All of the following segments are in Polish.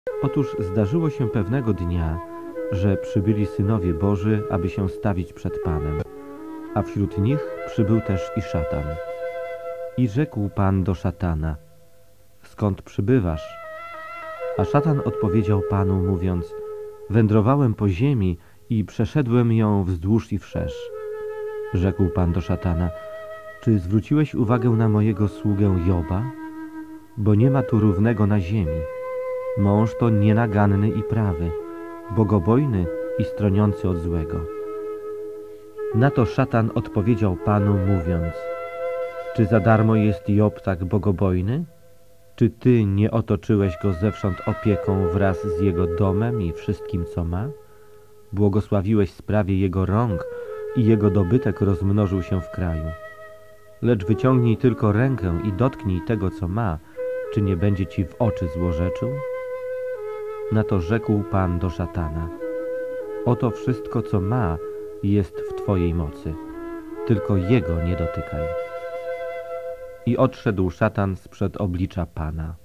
Otóż zdarzyło się pewnego dnia, że przybyli synowie Boży, aby się stawić przed Panem, a wśród nich przybył też i szatan. I rzekł Pan do szatana: skąd przybywasz? A szatan odpowiedział Panu, mówiąc: wędrowałem po ziemi i przeszedłem ją wzdłuż i wszerz. Rzekł Pan do szatana: czy zwróciłeś uwagę na mojego sługę Joba? Bo nie ma tu równego na ziemi. Mąż to nienaganny i prawy, bogobojny i stroniący od złego. Na to szatan odpowiedział Panu, mówiąc: czy za darmo jest Job tak bogobojny? Czy Ty nie otoczyłeś go zewsząd opieką wraz z jego domem i wszystkim, co ma? Błogosławiłeś sprawie jego rąk i jego dobytek rozmnożył się w kraju. Lecz wyciągnij tylko rękę i dotknij tego, co ma, czy nie będzie Ci w oczy złorzeczył? Na to rzekł Pan do szatana: oto wszystko, co ma, jest w Twojej mocy, tylko jego nie dotykaj. I odszedł szatan sprzed oblicza Pana.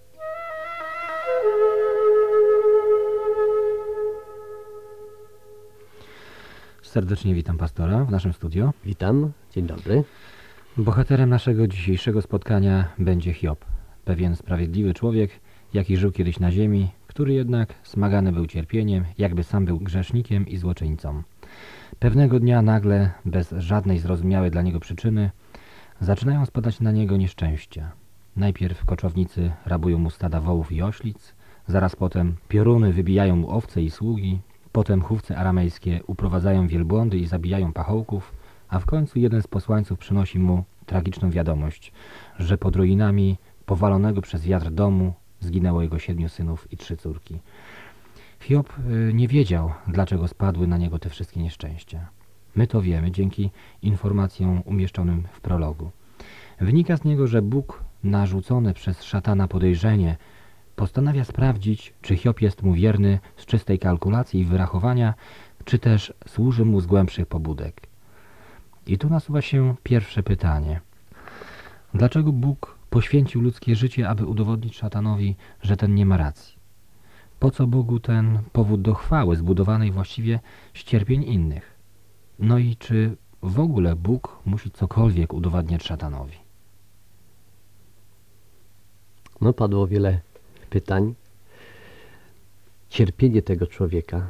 Serdecznie witam pastora w naszym studio. Witam, dzień dobry. Bohaterem naszego dzisiejszego spotkania będzie Hiob, pewien sprawiedliwy człowiek, jaki żył kiedyś na ziemi, który jednak smagany był cierpieniem, jakby sam był grzesznikiem i złoczyńcą. Pewnego dnia nagle, bez żadnej zrozumiałej dla niego przyczyny, zaczynają spadać na niego nieszczęścia. Najpierw koczownicy rabują mu stada wołów i oślic, zaraz potem pioruny wybijają mu owce i sługi, potem chówce aramejskie uprowadzają wielbłądy i zabijają pachołków, a w końcu jeden z posłańców przynosi mu tragiczną wiadomość, że pod ruinami powalonego przez wiatr domu zginęło jego 7 synów i 3 córki. Hiob nie wiedział, dlaczego spadły na niego te wszystkie nieszczęścia. My to wiemy dzięki informacjom umieszczonym w prologu. Wynika z niego, że Bóg, narzucony przez szatana podejrzenie, postanawia sprawdzić, czy Hiob jest mu wierny z czystej kalkulacji i wyrachowania, czy też służy mu z głębszych pobudek. I tu nasuwa się pierwsze pytanie. Dlaczego Bóg poświęcił ludzkie życie, aby udowodnić szatanowi, że ten nie ma racji? Po co Bogu ten powód do chwały, zbudowanej właściwie z cierpień innych? No i czy w ogóle Bóg musi cokolwiek udowadniać szatanowi? No, padło wiele pytań. Cierpienie tego człowieka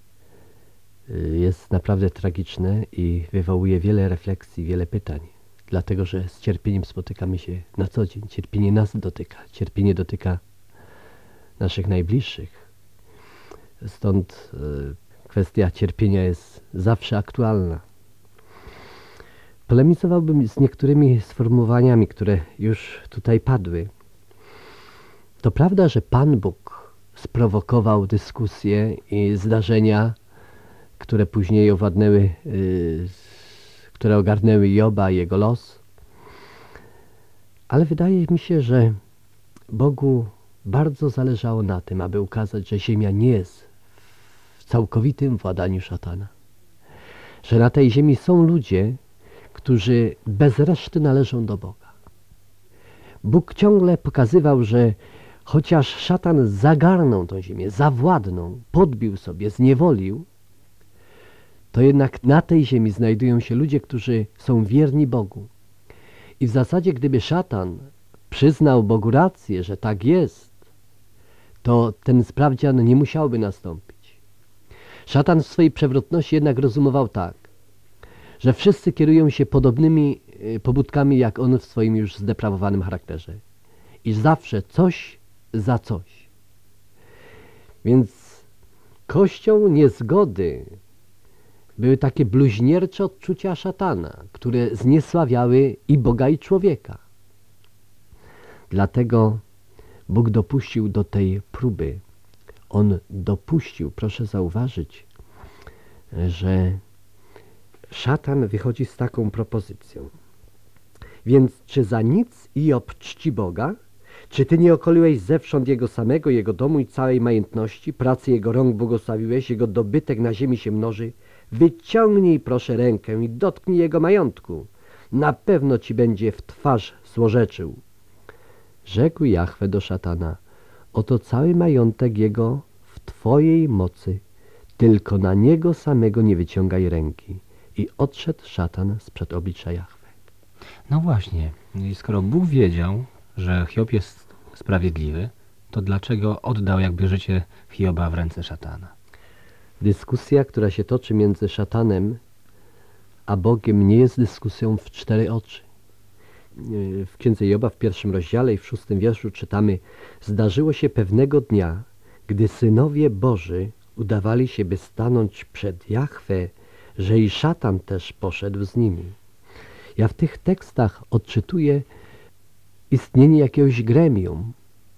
jest naprawdę tragiczne i wywołuje wiele refleksji, wiele pytań. Dlatego, że z cierpieniem spotykamy się na co dzień. Cierpienie nas dotyka. Cierpienie dotyka naszych najbliższych. Stąd kwestia cierpienia jest zawsze aktualna. Polemizowałbym z niektórymi sformułowaniami, które już tutaj padły. To prawda, że Pan Bóg sprowokował dyskusje i zdarzenia, które później które ogarnęły Joba i jego los. Ale wydaje mi się, że Bogu bardzo zależało na tym, aby ukazać, że ziemia nie jest w całkowitym władaniu szatana. Że na tej ziemi są ludzie, którzy bez reszty należą do Boga. Bóg ciągle pokazywał, że chociaż szatan zagarnął tą ziemię, zawładnął, podbił sobie, zniewolił, to jednak na tej ziemi znajdują się ludzie, którzy są wierni Bogu. I w zasadzie, gdyby szatan przyznał Bogu rację, że tak jest, to ten sprawdzian nie musiałby nastąpić. Szatan w swojej przewrotności jednak rozumował tak, że wszyscy kierują się podobnymi pobudkami jak on w swoim już zdeprawowanym charakterze. I zawsze coś za coś. Więc kością niezgody były takie bluźniercze odczucia szatana, które zniesławiały i Boga, i człowieka. Dlatego Bóg dopuścił do tej próby. On dopuścił, proszę zauważyć, że szatan wychodzi z taką propozycją. Więc czy za nic Job czci Boga? Czy ty nie okoliłeś zewsząd jego samego, jego domu i całej majątności? Pracy jego rąk błogosławiłeś, jego dobytek na ziemi się mnoży. Wyciągnij proszę rękę i dotknij jego majątku. Na pewno ci będzie w twarz złorzeczył. Rzekł Jahwe do szatana: oto cały majątek jego w Twojej mocy, tylko na niego samego nie wyciągaj ręki. I odszedł szatan sprzed oblicza Jahwe. No właśnie, i skoro Bóg wiedział, że Hiob jest sprawiedliwy, to dlaczego oddał jakby życie Hioba w ręce szatana? Dyskusja, która się toczy między szatanem a Bogiem, nie jest dyskusją w cztery oczy. W Księdze Joba w 1 rozdziale i w 6 wierszu czytamy: zdarzyło się pewnego dnia, gdy synowie Boży udawali się, by stanąć przed Jahwe, że i szatan też poszedł z nimi. Ja w tych tekstach odczytuję istnienie jakiegoś gremium.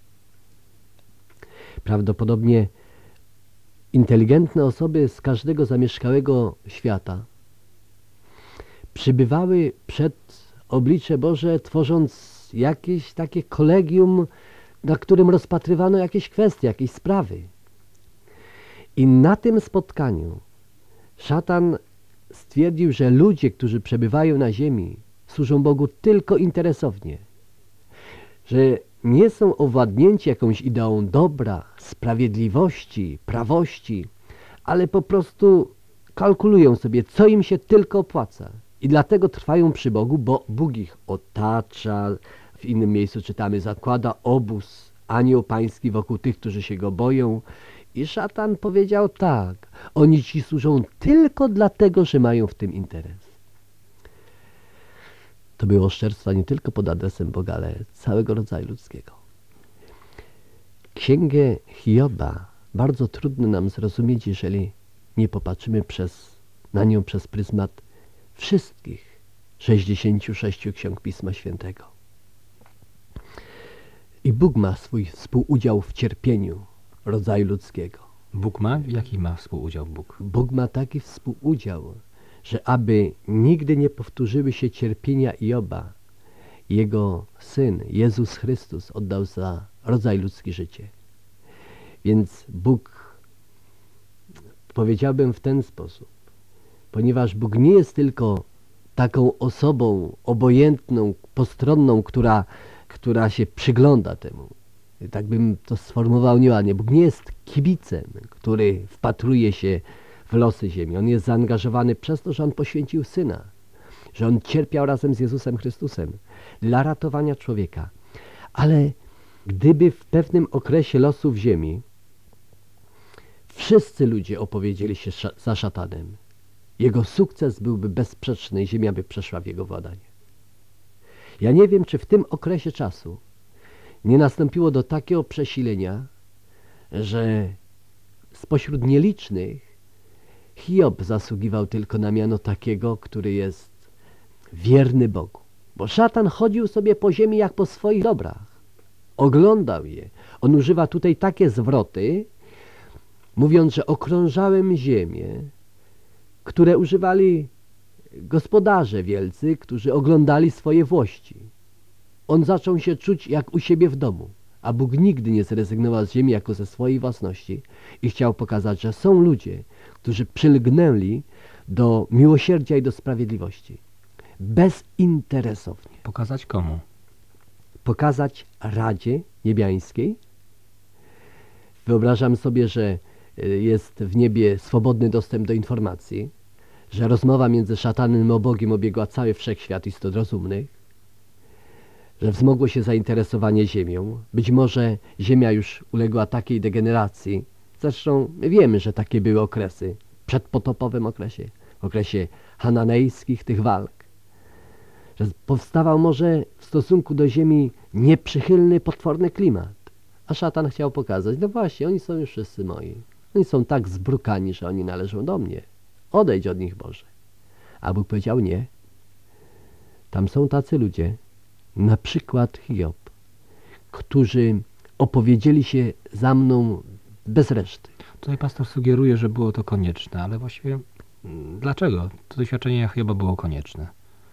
Prawdopodobnie inteligentne osoby z każdego zamieszkałego świata przybywały przed oblicze Boże, tworząc jakieś takie kolegium, na którym rozpatrywano jakieś kwestie, jakieś sprawy. I na tym spotkaniu szatan stwierdził, że ludzie, którzy przebywają na ziemi, służą Bogu tylko interesownie, że nie są owładnięci jakąś ideą dobra, sprawiedliwości, prawości, ale po prostu kalkulują sobie, co im się tylko opłaca. I dlatego trwają przy Bogu, bo Bóg ich otacza. W innym miejscu czytamy: zakłada obóz anioł pański wokół tych, którzy się go boją. I szatan powiedział tak: oni ci służą tylko dlatego, że mają w tym interes. To było oszczerstwo nie tylko pod adresem Boga, ale całego rodzaju ludzkiego. Księgę Hioba bardzo trudno nam zrozumieć, jeżeli nie popatrzymy na nią przez pryzmat wszystkich 66 ksiąg Pisma Świętego. I Bóg ma swój współudział w cierpieniu rodzaju ludzkiego. Bóg ma? Jaki ma współudział Bóg? Bóg ma taki współudział, że aby nigdy nie powtórzyły się cierpienia Joba, Jego Syn, Jezus Chrystus, oddał za rodzaj ludzki życie. Więc Bóg, powiedziałbym w ten sposób, ponieważ Bóg nie jest tylko taką osobą obojętną, postronną, która się przygląda temu. Tak bym to sformułował nieładnie. Bóg nie jest kibicem, który wpatruje się w losy ziemi. On jest zaangażowany przez to, że On poświęcił Syna, że On cierpiał razem z Jezusem Chrystusem dla ratowania człowieka. Ale gdyby w pewnym okresie losów ziemi wszyscy ludzie opowiedzieli się za szatanem, jego sukces byłby bezsprzeczny i ziemia by przeszła w jego władanie. Ja nie wiem, czy w tym okresie czasu nie nastąpiło do takiego przesilenia, że spośród nielicznych Hiob zasługiwał tylko na miano takiego, który jest wierny Bogu. Bo szatan chodził sobie po ziemi jak po swoich dobrach. Oglądał je. On używa tutaj takie zwroty, mówiąc, że okrążałem ziemię, które używali gospodarze wielcy, którzy oglądali swoje włości. On zaczął się czuć jak u siebie w domu, a Bóg nigdy nie zrezygnował z ziemi jako ze swojej własności i chciał pokazać, że są ludzie, którzy przylgnęli do miłosierdzia i do sprawiedliwości. Bezinteresownie. Pokazać komu? Pokazać Radzie Niebiańskiej. Wyobrażam sobie, że jest w niebie swobodny dostęp do informacji, że rozmowa między szatanem a Bogiem obiegła cały wszechświat istot rozumnych, że wzmogło się zainteresowanie ziemią. Być może ziemia już uległa takiej degeneracji. Zresztą wiemy, że takie były okresy, w przedpotopowym okresie, w okresie hananejskich tych walk. Że powstawał może w stosunku do ziemi nieprzychylny, potworny klimat. A szatan chciał pokazać, no właśnie, oni są już wszyscy moi. Oni są tak zbrukani, że oni należą do mnie. Odejdź od nich, Boże. A Bóg powiedział nie. Tam są tacy ludzie, na przykład Hiob, którzy opowiedzieli się za mną bez reszty. Tutaj pastor sugeruje, że było to konieczne, ale właściwie dlaczego to doświadczenie Hioba było konieczne?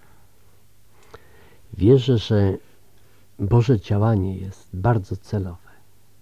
Wierzę, że Boże działanie jest bardzo celowe.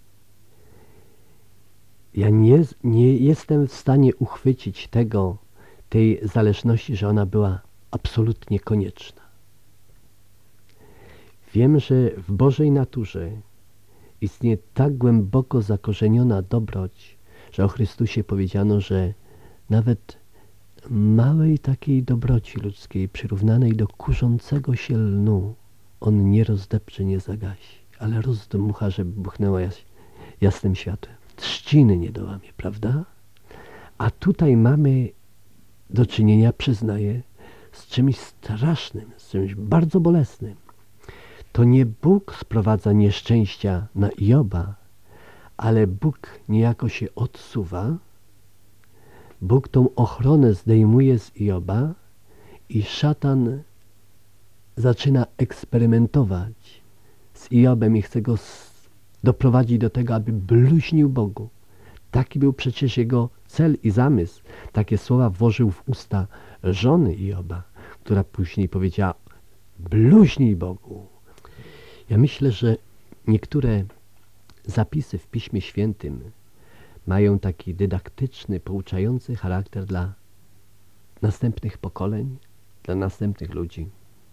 Ja nie jestem w stanie uchwycić tej zależności, że ona była absolutnie konieczna. Wiem, że w Bożej naturze istnieje tak głęboko zakorzeniona dobroć, że o Chrystusie powiedziano, że nawet małej takiej dobroci ludzkiej, przyrównanej do kurzącego się lnu, on nie rozdepcze, nie zagasi, ale rozdmucha, żeby buchnęła jasnym światłem. Trzciny nie dołamie, prawda? A tutaj mamy do czynienia, przyznaję, z czymś strasznym, z czymś bardzo bolesnym. To nie Bóg sprowadza nieszczęścia na Joba, ale Bóg niejako się odsuwa. Bóg tą ochronę zdejmuje z Joba i szatan zaczyna eksperymentować z Jobem i chce go doprowadzić do tego, aby bluźnił Bogu. Taki był przecież jego cel i zamysł. Takie słowa włożył w usta żony Joba, która później powiedziała: bluźnij Bogu. Ja myślę, że niektóre zapisy w Piśmie Świętym mają taki dydaktyczny, pouczający charakter dla następnych pokoleń, dla następnych ludzi.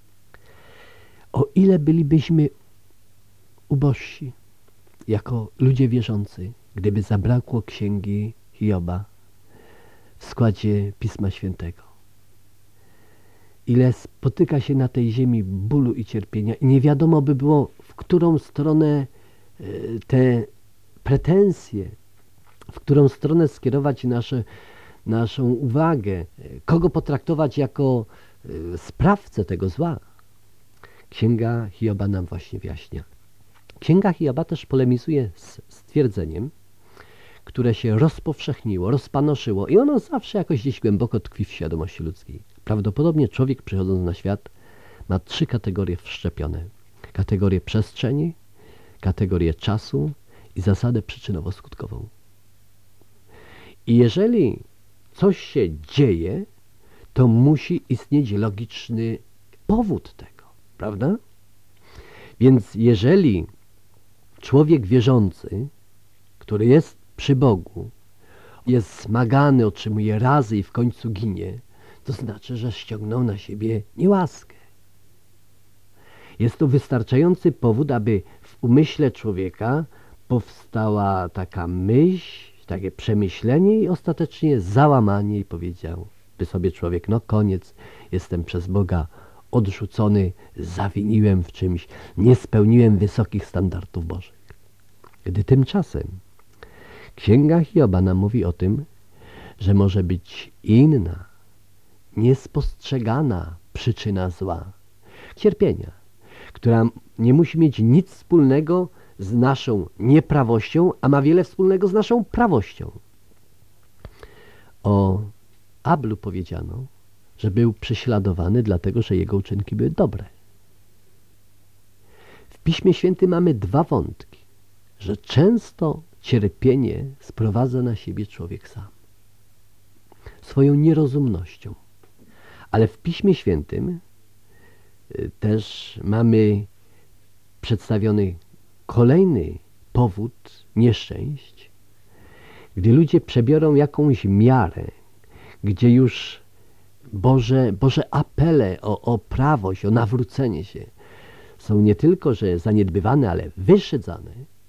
O ile bylibyśmy ubożsi jako ludzie wierzący, gdyby zabrakło księgi Hioba w składzie Pisma Świętego. Ile spotyka się na tej ziemi bólu i cierpienia i nie wiadomo by było, w którą stronę te pretensje, w którą stronę skierować naszą uwagę, kogo potraktować jako sprawcę tego zła. Księga Hioba nam właśnie wyjaśnia. Księga Hioba też polemizuje z stwierdzeniem, które się rozpowszechniło, rozpanoszyło i ono zawsze jakoś gdzieś głęboko tkwi w świadomości ludzkiej. Prawdopodobnie człowiek, przychodząc na świat, ma 3 kategorie wszczepione. Kategorię przestrzeni, kategorię czasu i zasadę przyczynowo-skutkową. I jeżeli coś się dzieje, to musi istnieć logiczny powód tego, prawda? Więc jeżeli człowiek wierzący, który jest przy Bogu, jest zmagany, otrzymuje razy i w końcu ginie, to znaczy, że ściągnął na siebie niełaskę. Jest to wystarczający powód, aby w umyśle człowieka powstała taka myśl, takie przemyślenie i ostatecznie załamanie i powiedział by sobie człowiek: no koniec, jestem przez Boga odrzucony, zawiniłem w czymś, nie spełniłem wysokich standardów bożych. Gdy tymczasem Księga Hioba nam mówi o tym, że może być inna, niespostrzegana przyczyna zła, cierpienia, która nie musi mieć nic wspólnego z naszą nieprawością, a ma wiele wspólnego z naszą prawością. O Ablu powiedziano, że był prześladowany dlatego, że jego uczynki były dobre. W Piśmie Świętym mamy 2 wątki, że często cierpienie sprowadza na siebie człowiek sam, swoją nierozumnością. Ale w Piśmie Świętym też mamy przedstawiony kolejny powód nieszczęść, gdy ludzie przebiorą jakąś miarę, gdzie już Boże apele o prawość, o nawrócenie się są nie tylko, że zaniedbywane, ale wyszydzane,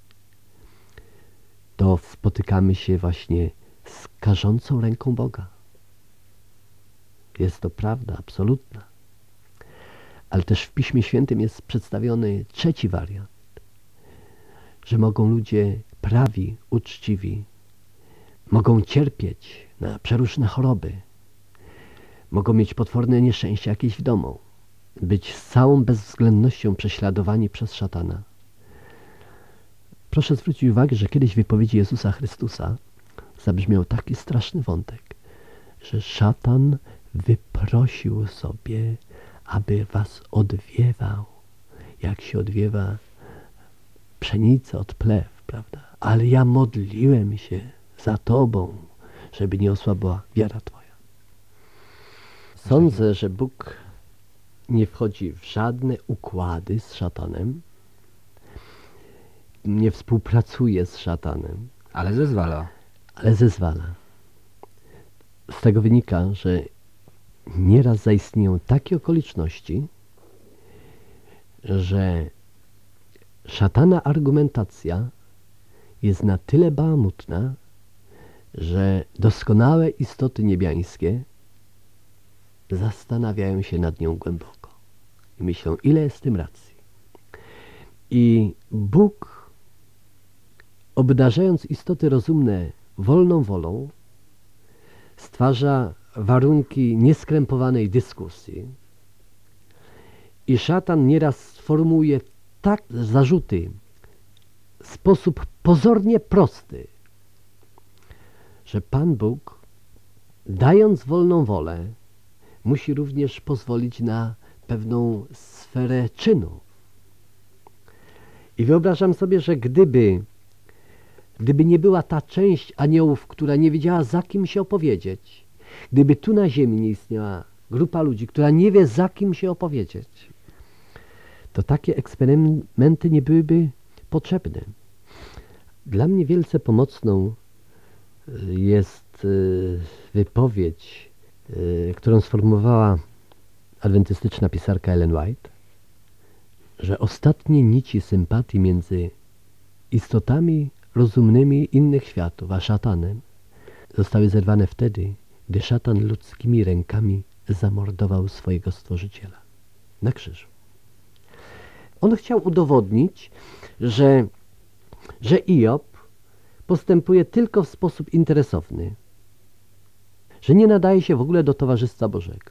to spotykamy się właśnie z karzącą ręką Boga. Jest to prawda absolutna. Ale też w Piśmie Świętym jest przedstawiony 3 wariant, że mogą ludzie prawi, uczciwi, mogą cierpieć na przeróżne choroby, mogą mieć potworne nieszczęścia jakieś w domu, być z całą bezwzględnością prześladowani przez szatana. Proszę zwrócić uwagę, że kiedyś w wypowiedzi Jezusa Chrystusa zabrzmiał taki straszny wątek, że szatan wyprosił sobie, aby was odwiewał, jak się odwiewa pszenicę od plew, prawda? Ale ja modliłem się za tobą, żeby nie osłabła wiara twoja. Sądzę, że Bóg nie wchodzi w żadne układy z szatanem, nie współpracuje z szatanem. Ale zezwala. Ale zezwala. Z tego wynika, że nieraz zaistnieją takie okoliczności, że szatana argumentacja jest na tyle bałamutna, że doskonałe istoty niebiańskie zastanawiają się nad nią głęboko i myślą, ile jest w tym racji. I Bóg, obdarzając istoty rozumne wolną wolą, stwarza warunki nieskrępowanej dyskusji i szatan nieraz sformułuje tak zarzuty w sposób pozornie prosty, że Pan Bóg, dając wolną wolę, musi również pozwolić na pewną sferę czynów. I wyobrażam sobie, że gdyby nie była ta część aniołów, która nie wiedziała, za kim się opowiedzieć, gdyby tu na ziemi nie istniała grupa ludzi, która nie wie, za kim się opowiedzieć, to takie eksperymenty nie byłyby potrzebne. Dla mnie wielce pomocną jest wypowiedź, którą sformułowała adwentystyczna pisarka Ellen White, że ostatnie nici sympatii między istotami rozumnymi innych światów a szatanem zostały zerwane wtedy, gdy szatan ludzkimi rękami zamordował swojego Stworzyciela na krzyżu. On chciał udowodnić, że Hiob postępuje tylko w sposób interesowny, że nie nadaje się w ogóle do towarzystwa Bożego.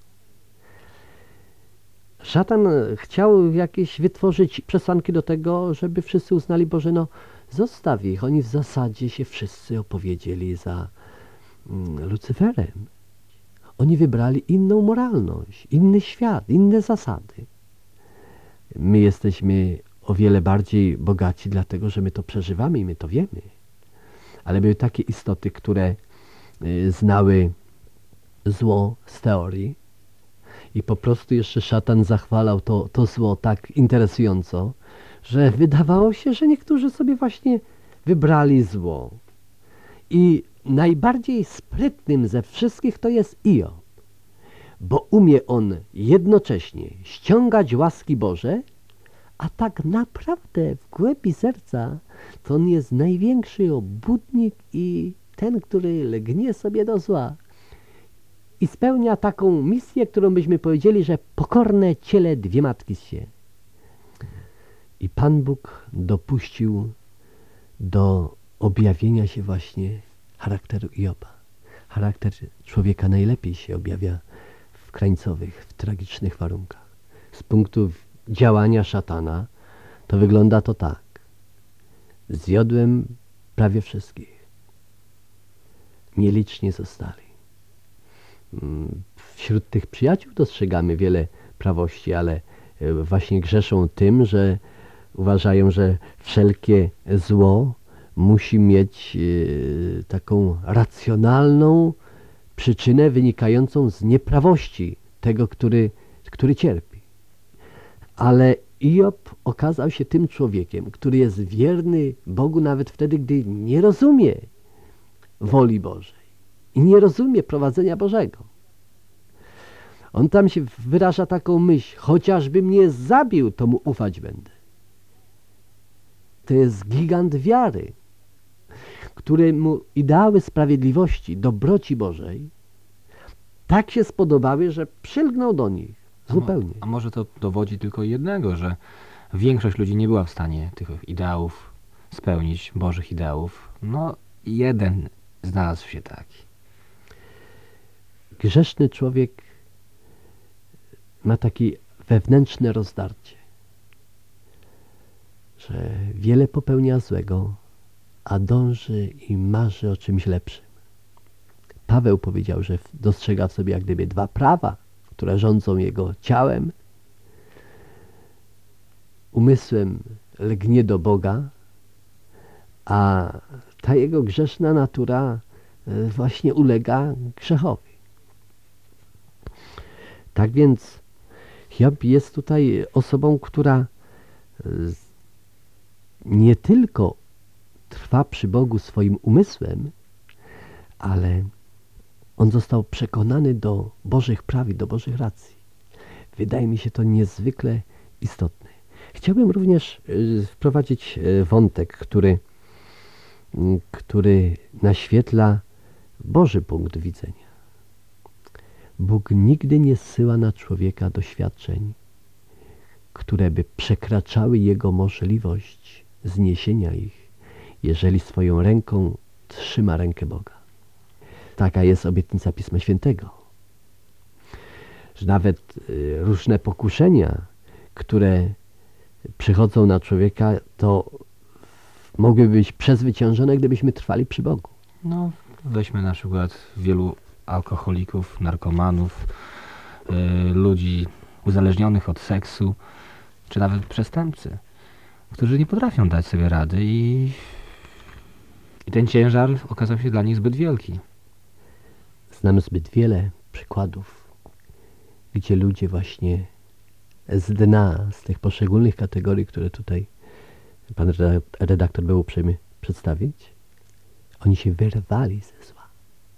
Szatan chciał jakieś wytworzyć przesłanki do tego, żeby wszyscy uznali, Boże, no zostaw ich, oni w zasadzie się wszyscy opowiedzieli za Lucyferem. Oni wybrali inną moralność, inny świat, inne zasady. My jesteśmy o wiele bardziej bogaci, dlatego że my to przeżywamy i my to wiemy. Ale były takie istoty, które znały zło z teorii i po prostu jeszcze szatan zachwalał to zło tak interesująco, że wydawało się, że niektórzy sobie właśnie wybrali zło. I najbardziej sprytnym ze wszystkich to jest Hiob, bo umie on jednocześnie ściągać łaski Boże, a tak naprawdę w głębi serca to on jest największy obłudnik i ten, który lgnie sobie do zła i spełnia taką misję, którą byśmy powiedzieli, że pokorne ciele dwie matki zsie. I Pan Bóg dopuścił do objawienia się właśnie charakteru Hioba. Charakter człowieka najlepiej się objawia w krańcowych, w tragicznych warunkach. Z punktu działania szatana to wygląda to tak. Zjadłem prawie wszystkich. Nieliczni zostali. Wśród tych przyjaciół dostrzegamy wiele prawości, ale właśnie grzeszą tym, że uważają, że wszelkie zło musi mieć taką racjonalną przyczynę wynikającą z nieprawości tego, który cierpi. Ale Hiob okazał się tym człowiekiem, który jest wierny Bogu nawet wtedy, gdy nie rozumie woli Bożej i nie rozumie prowadzenia Bożego. On tam się wyraża taką myśl, chociażby mnie zabił, to mu ufać będę. To jest gigant wiary, któremu ideały sprawiedliwości, dobroci Bożej tak się spodobały, że przylgnął do nich zupełnie. A może to dowodzi tylko jednego, że większość ludzi nie była w stanie tych ideałów spełnić, Bożych ideałów. No, jeden znalazł się taki. Grzeszny człowiek ma takie wewnętrzne rozdarcie, że wiele popełnia złego, a dąży i marzy o czymś lepszym. Paweł powiedział, że dostrzega w sobie jak gdyby dwa prawa, które rządzą jego ciałem. Umysłem lgnie do Boga, a ta jego grzeszna natura właśnie ulega grzechowi. Tak więc Hiob jest tutaj osobą, która nie tylko trwa przy Bogu swoim umysłem, ale on został przekonany do Bożych praw i do Bożych racji. Wydaje mi się to niezwykle istotne. Chciałbym również wprowadzić wątek, który naświetla Boży punkt widzenia. Bóg nigdy nie zsyła na człowieka doświadczeń, które by przekraczały jego możliwość zniesienia ich, jeżeli swoją ręką trzyma rękę Boga. Taka jest obietnica Pisma Świętego. Że nawet różne pokuszenia, które przychodzą na człowieka, to mogłyby być przezwyciężone, gdybyśmy trwali przy Bogu. No, weźmy na przykład wielu alkoholików, narkomanów, ludzi uzależnionych od seksu, czy nawet przestępcy, którzy nie potrafią dać sobie rady i ten ciężar okazał się dla nich zbyt wielki. Znam zbyt wiele przykładów, gdzie ludzie właśnie z dna, z tych poszczególnych kategorii, które tutaj pan redaktor był uprzejmy przedstawić, oni się wyrwali ze zła.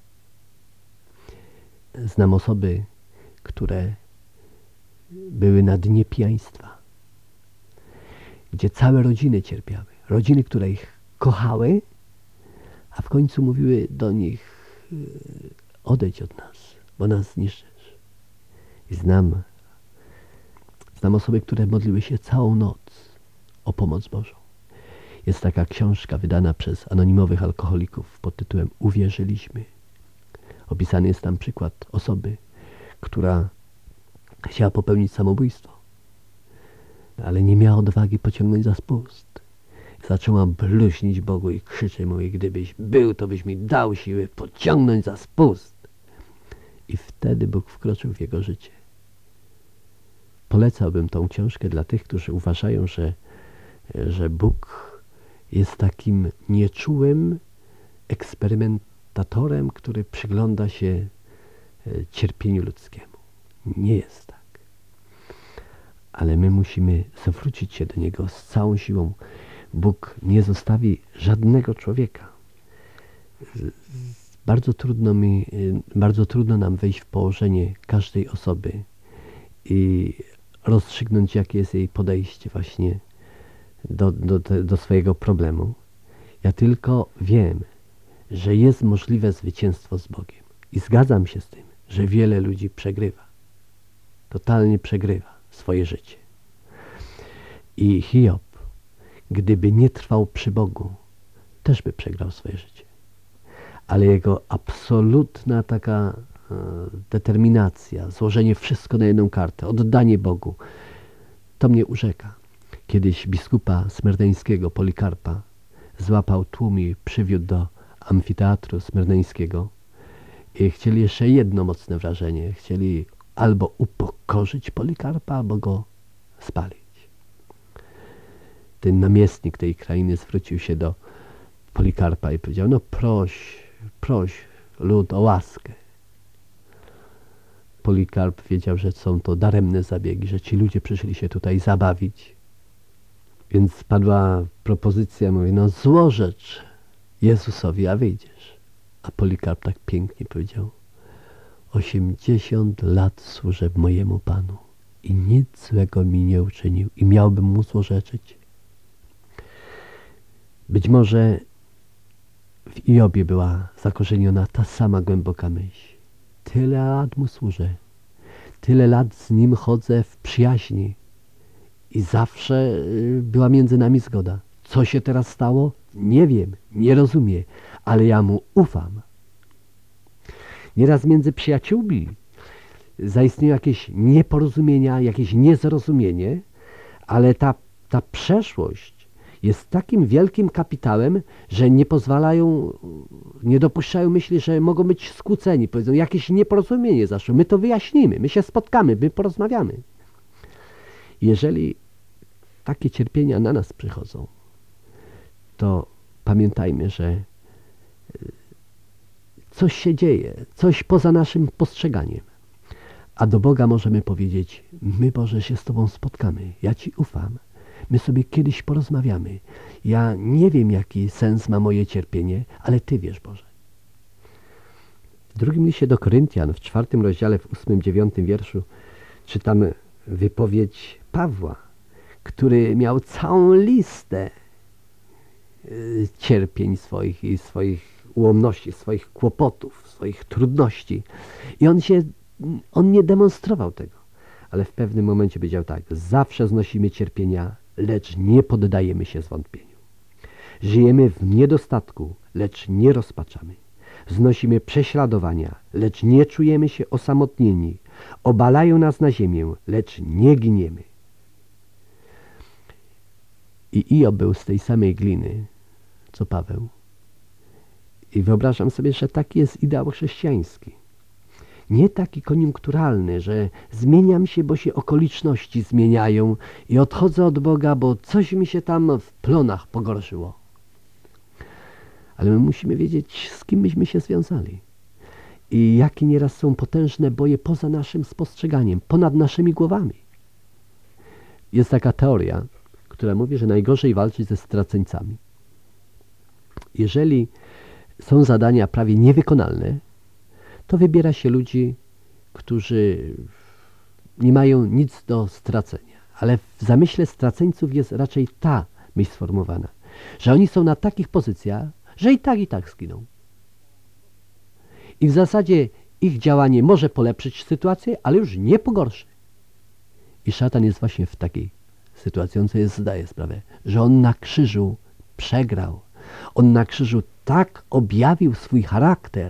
Znam osoby, które były na dnie pijaństwa, gdzie całe rodziny cierpiały. Rodziny, które ich kochały, a w końcu mówiły do nich: odejdź od nas, bo nas zniszczysz. I znam osoby, które modliły się całą noc o pomoc Bożą. Jest taka książka wydana przez anonimowych alkoholików pod tytułem Uwierzyliśmy. Opisany jest tam przykład osoby, która chciała popełnić samobójstwo, ale nie miała odwagi pociągnąć za spust. Zaczęła bluźnić Bogu i krzyczeć, mówi: gdybyś był, to byś mi dał siły pociągnąć za spust. I wtedy Bóg wkroczył w jego życie. Polecałbym tą książkę dla tych, którzy uważają, że Bóg jest takim nieczułym eksperymentatorem, który przygląda się cierpieniu ludzkiemu. Nie jest tak. Ale my musimy zwrócić się do Niego z całą siłą. Bóg nie zostawi żadnego człowieka. Bardzo trudno nam wejść w położenie każdej osoby i rozstrzygnąć, jakie jest jej podejście właśnie do swojego problemu. Ja tylko wiem, że jest możliwe zwycięstwo z Bogiem. I zgadzam się z tym, że wiele ludzi przegrywa. Totalnie przegrywa swoje życie. I Hiob, gdyby nie trwał przy Bogu, też by przegrał swoje życie. Ale jego absolutna taka determinacja, złożenie wszystko na jedną kartę, oddanie Bogu, to mnie urzeka. Kiedyś biskupa smerneńskiego Polikarpa złapał tłum i przywiódł do amfiteatru smerneńskiego i chcieli jeszcze jedno mocne wrażenie. Chcieli albo upokorzyć Polikarpa, albo go spalić. Ten namiestnik tej krainy zwrócił się do Polikarpa i powiedział: no proś lud o łaskę. Polikarp wiedział, że są to daremne zabiegi, że ci ludzie przyszli się tutaj zabawić. Więc padła propozycja, mówi: no złożecz Jezusowi, a wyjdziesz. A Polikarp tak pięknie powiedział: 80 lat służę mojemu Panu i nic złego mi nie uczynił i miałbym mu złorzeczyć. Być może w Iobie była zakorzeniona ta sama głęboka myśl. Tyle lat mu służę, tyle lat z nim chodzę w przyjaźni i zawsze była między nami zgoda. Co się teraz stało? Nie wiem, nie rozumiem, ale ja mu ufam. Nieraz między przyjaciółmi zaistnieją jakieś nieporozumienia, jakieś niezrozumienie, ale ta przeszłość jest takim wielkim kapitałem, że nie pozwalają, nie dopuszczają myśli, że mogą być skłóceni. Powiedzą: jakieś nieporozumienie zaszło, my to wyjaśnimy, my się spotkamy, my porozmawiamy. Jeżeli takie cierpienia na nas przychodzą, to pamiętajmy, że coś się dzieje, coś poza naszym postrzeganiem. A do Boga możemy powiedzieć: my, Boże, się z Tobą spotkamy, ja Ci ufam. My sobie kiedyś porozmawiamy. Ja nie wiem, jaki sens ma moje cierpienie, ale Ty wiesz, Boże. W drugim liście do Koryntian, w 4 rozdziale, w 8-9 wierszu czytamy wypowiedź Pawła, który miał całą listę cierpień swoich i swoich ułomności, swoich kłopotów, swoich trudności. I on nie demonstrował tego. Ale w pewnym momencie powiedział tak: zawsze znosimy cierpienia, lecz nie poddajemy się zwątpieniu. Żyjemy w niedostatku, lecz nie rozpaczamy. Znosimy prześladowania, lecz nie czujemy się osamotnieni. Obalają nas na ziemię, lecz nie giniemy. I Job był z tej samej gliny, co Paweł. I wyobrażam sobie, że taki jest ideał chrześcijański. Nie taki koniunkturalny, że zmieniam się, bo się okoliczności zmieniają i odchodzę od Boga, bo coś mi się tam w plonach pogorszyło. Ale my musimy wiedzieć, z kim myśmy się związali. I jakie nieraz są potężne boje poza naszym spostrzeganiem, ponad naszymi głowami. Jest taka teoria, która mówi, że najgorzej walczyć ze straceńcami. Jeżeli są zadania prawie niewykonalne, to wybiera się ludzi, którzy nie mają nic do stracenia. Ale w zamyśle straceńców jest raczej ta myśl sformułowana, że oni są na takich pozycjach, że i tak zginą. I w zasadzie ich działanie może polepszyć sytuację, ale już nie pogorszy. I szatan jest właśnie w takiej sytuacji, on sobie zdaje sprawę, że on na krzyżu przegrał. On na krzyżu tak objawił swój charakter,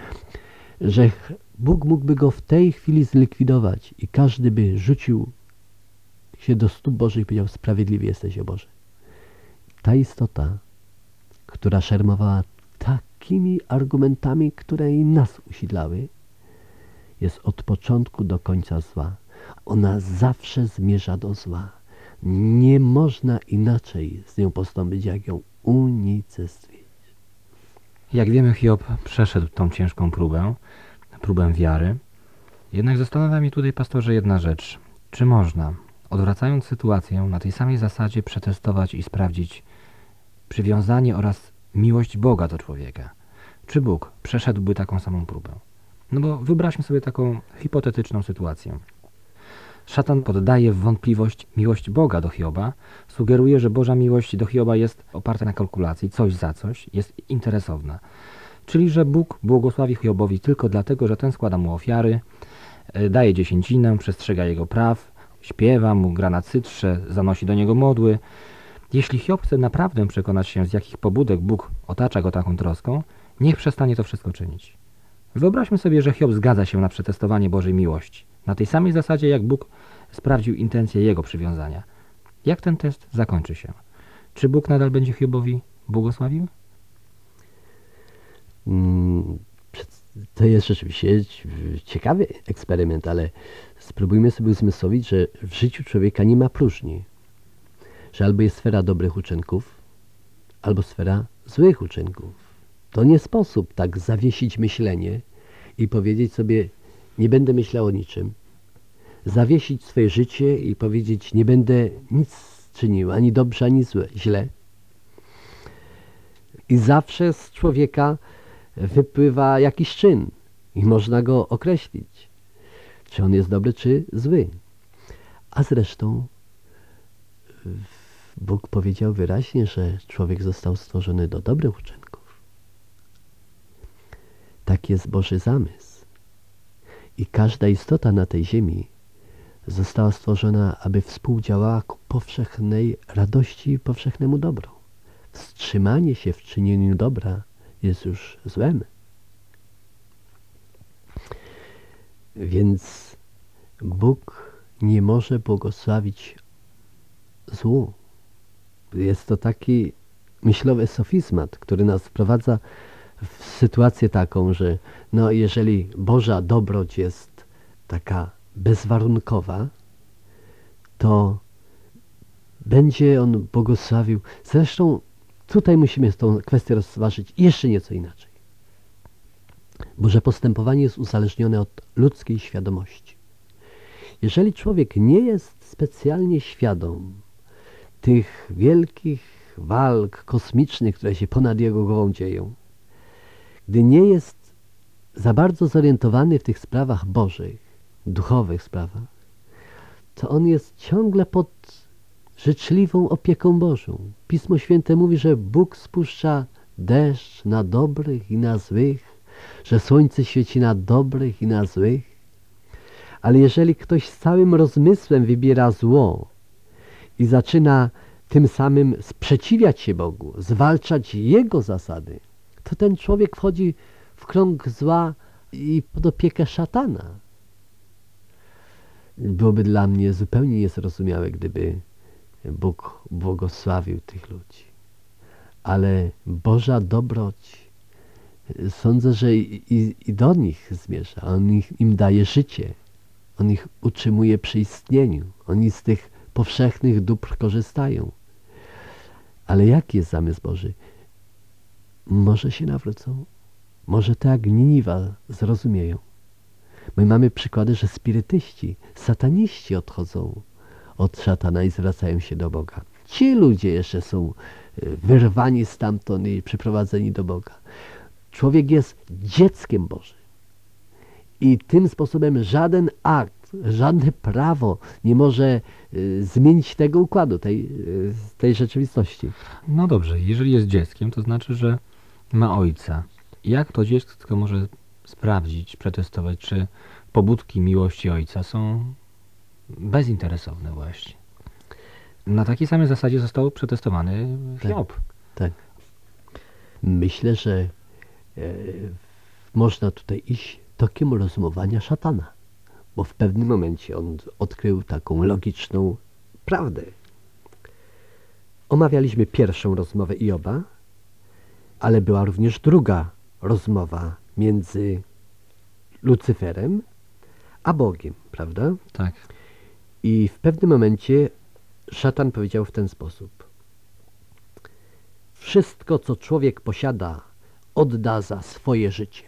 że Bóg mógłby go w tej chwili zlikwidować i każdy by rzucił się do stóp Bożych i powiedział: sprawiedliwy jesteś, o Boże. Ta istota, która szermowała takimi argumentami, które i nas usidlały, jest od początku do końca zła. Ona zawsze zmierza do zła. Nie można inaczej z nią postąpić, jak ją unicestwić. Jak wiemy, Hiob przeszedł tą ciężką próbę wiary. Jednak zastanawia mnie tutaj, pastorze, jedna rzecz. Czy można, odwracając sytuację, na tej samej zasadzie przetestować i sprawdzić przywiązanie oraz miłość Boga do człowieka? Czy Bóg przeszedłby taką samą próbę? No bo wyobraźmy sobie taką hipotetyczną sytuację. Szatan poddaje w wątpliwość miłość Boga do Hioba, sugeruje, że Boża miłość do Hioba jest oparta na kalkulacji, coś za coś, jest interesowna. Czyli, że Bóg błogosławi Hiobowi tylko dlatego, że ten składa mu ofiary, daje dziesięcinę, przestrzega jego praw, śpiewa mu, gra na cytrze, zanosi do niego modły. Jeśli Hiob chce naprawdę przekonać się, z jakich pobudek Bóg otacza go taką troską, niech przestanie to wszystko czynić. Wyobraźmy sobie, że Hiob zgadza się na przetestowanie Bożej miłości, na tej samej zasadzie, jak Bóg sprawdził intencje jego przywiązania. Jak ten test zakończy się? Czy Bóg nadal będzie Hiobowi błogosławił? To jest rzeczywiście ciekawy eksperyment, ale spróbujmy sobie uzmysłowić, że w życiu człowieka nie ma próżni. Że albo jest sfera dobrych uczynków, albo sfera złych uczynków. To nie sposób tak zawiesić myślenie i powiedzieć sobie: nie będę myślał o niczym. Zawiesić swoje życie i powiedzieć: nie będę nic czynił, ani dobrze, ani źle. I zawsze z człowieka wypływa jakiś czyn i można go określić, czy on jest dobry, czy zły. A zresztą Bóg powiedział wyraźnie, że człowiek został stworzony do dobrych uczynków. Tak jest Boży zamysł. I każda istota na tej ziemi została stworzona, aby współdziałała ku powszechnej radości i powszechnemu dobru. Wstrzymanie się w czynieniu dobra jest już złem. Więc Bóg nie może błogosławić złu. Jest to taki myślowy sofizmat, który nas wprowadza w sytuację taką, że no, jeżeli Boża dobroć jest taka bezwarunkowa, to będzie On błogosławił. Zresztą tutaj musimy tą kwestię rozważyć jeszcze nieco inaczej. Boże postępowanie jest uzależnione od ludzkiej świadomości. Jeżeli człowiek nie jest specjalnie świadom tych wielkich walk kosmicznych, które się ponad jego głową dzieją, gdy nie jest za bardzo zorientowany w tych sprawach bożych, duchowych sprawach, to on jest ciągle pod życzliwą opieką Bożą. Pismo Święte mówi, że Bóg spuszcza deszcz na dobrych i na złych, że słońce świeci na dobrych i na złych. Ale jeżeli ktoś z całym rozmysłem wybiera zło i zaczyna tym samym sprzeciwiać się Bogu, zwalczać Jego zasady, to ten człowiek wchodzi w krąg zła i pod opiekę szatana. Byłoby dla mnie zupełnie niezrozumiałe, gdyby Bóg błogosławił tych ludzi. Ale Boża dobroć, sądzę, że i do nich zmierza. On im daje życie. On ich utrzymuje przy istnieniu. Oni z tych powszechnych dóbr korzystają. Ale jaki jest zamysł Boży? Może się nawrócą. Może tak jak Niniwa zrozumieją. My mamy przykłady, że spirytyści, sataniści odchodzą od szatana i zwracają się do Boga. Ci ludzie jeszcze są wyrwani stamtąd i przyprowadzeni do Boga. Człowiek jest dzieckiem Bożym. I tym sposobem żaden akt, żadne prawo nie może zmienić tego układu, tej rzeczywistości. No dobrze, jeżeli jest dzieckiem, to znaczy, że ma ojca. Jak to dziecko może sprawdzić, przetestować, czy pobudki miłości ojca są bezinteresowne właśnie? Na takiej samej zasadzie został przetestowany Hiob. Tak. Myślę, że można tutaj iść tokiem rozumowania szatana, bo w pewnym momencie on odkrył taką logiczną prawdę. Omawialiśmy pierwszą rozmowę Hioba, ale była również druga rozmowa między Lucyferem a Bogiem, prawda? Tak. I w pewnym momencie szatan powiedział w ten sposób: wszystko, co człowiek posiada, odda za swoje życie.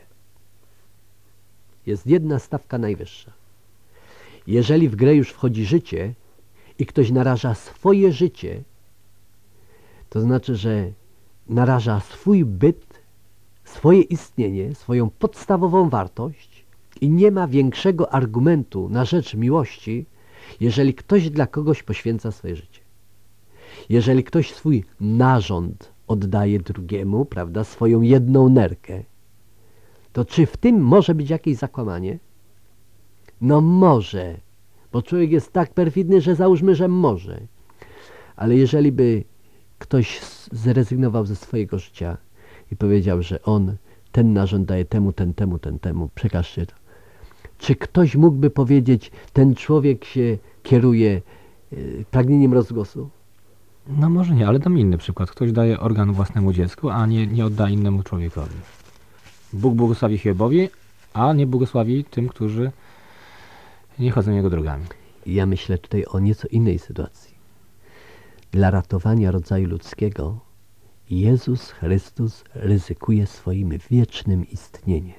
Jest jedna stawka najwyższa. Jeżeli w grę już wchodzi życie i ktoś naraża swoje życie, to znaczy, że naraża swój byt, swoje istnienie, swoją podstawową wartość i nie ma większego argumentu na rzecz miłości, jeżeli ktoś dla kogoś poświęca swoje życie. Jeżeli ktoś swój narząd oddaje drugiemu, prawda, swoją jedną nerkę, to czy w tym może być jakieś zakłamanie? No może, bo człowiek jest tak perfidny, że załóżmy, że może. Ale jeżeli by ktoś zrezygnował ze swojego życia i powiedział, że on ten narząd daje temu, temu, przekażcie to. Czy ktoś mógłby powiedzieć, ten człowiek się kieruje pragnieniem rozgłosu? No może nie, ale dam inny przykład. Ktoś daje organ własnemu dziecku, a nie odda innemu człowiekowi. Bóg błogosławi Hiobowi, a nie błogosławi tym, którzy nie chodzą jego drogami. Ja myślę tutaj o nieco innej sytuacji. Dla ratowania rodzaju ludzkiego Jezus Chrystus ryzykuje swoim wiecznym istnieniem.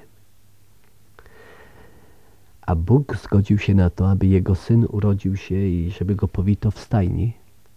A Bóg zgodził się na to, aby Jego Syn urodził się i żeby Go powito w stajni,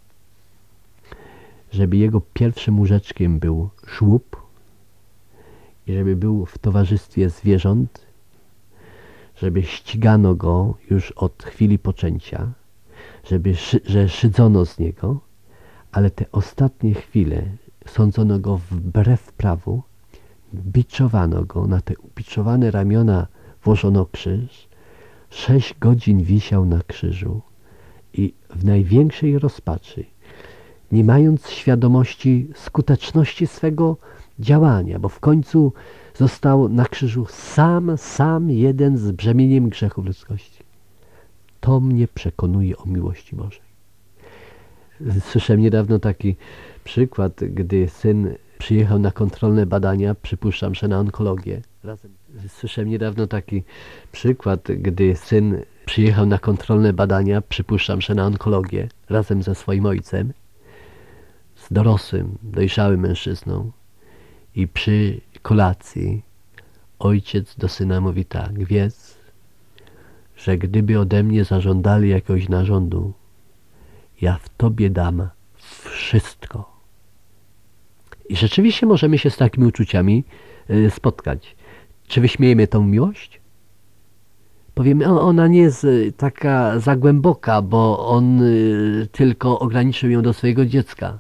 żeby Jego pierwszym łóżeczkiem był żłób i żeby był w towarzystwie zwierząt, żeby ścigano Go już od chwili poczęcia, że szydzono z Niego, ale te ostatnie chwile sądzono Go wbrew prawu, biczowano Go, na te ubiczowane ramiona włożono krzyż, 6 godzin wisiał na krzyżu i w największej rozpaczy, nie mając świadomości skuteczności swego działania, bo w końcu został na krzyżu sam jeden z brzemieniem grzechów ludzkości. To mnie przekonuje o miłości Bożej. Słyszałem niedawno taki przykład, gdy syn przyjechał na kontrolne badania, przypuszczam, że na onkologię. Słyszałem niedawno taki przykład, gdy syn przyjechał na kontrolne badania, przypuszczam, że na onkologię, razem ze swoim ojcem, z dorosłym, dojrzałym mężczyzną, i przy kolacji ojciec do syna mówi tak: wiedz, że gdyby ode mnie zażądali jakiegoś narządu, ja w tobie dam wszystko. I rzeczywiście możemy się z takimi uczuciami spotkać. Czy wyśmiejemy tą miłość? Powiemy, ona nie jest taka za głęboka, bo on tylko ograniczył ją do swojego dziecka.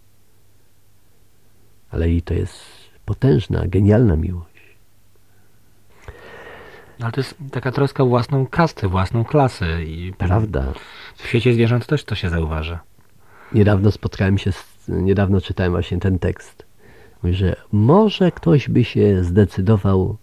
Ale i to jest potężna, genialna miłość. Ale to jest taka troska o własną kastę, własną klasę. I Prawda. w świecie zwierząt też to się zauważa. Niedawno czytałem właśnie ten tekst. Mówi, że może ktoś by się zdecydował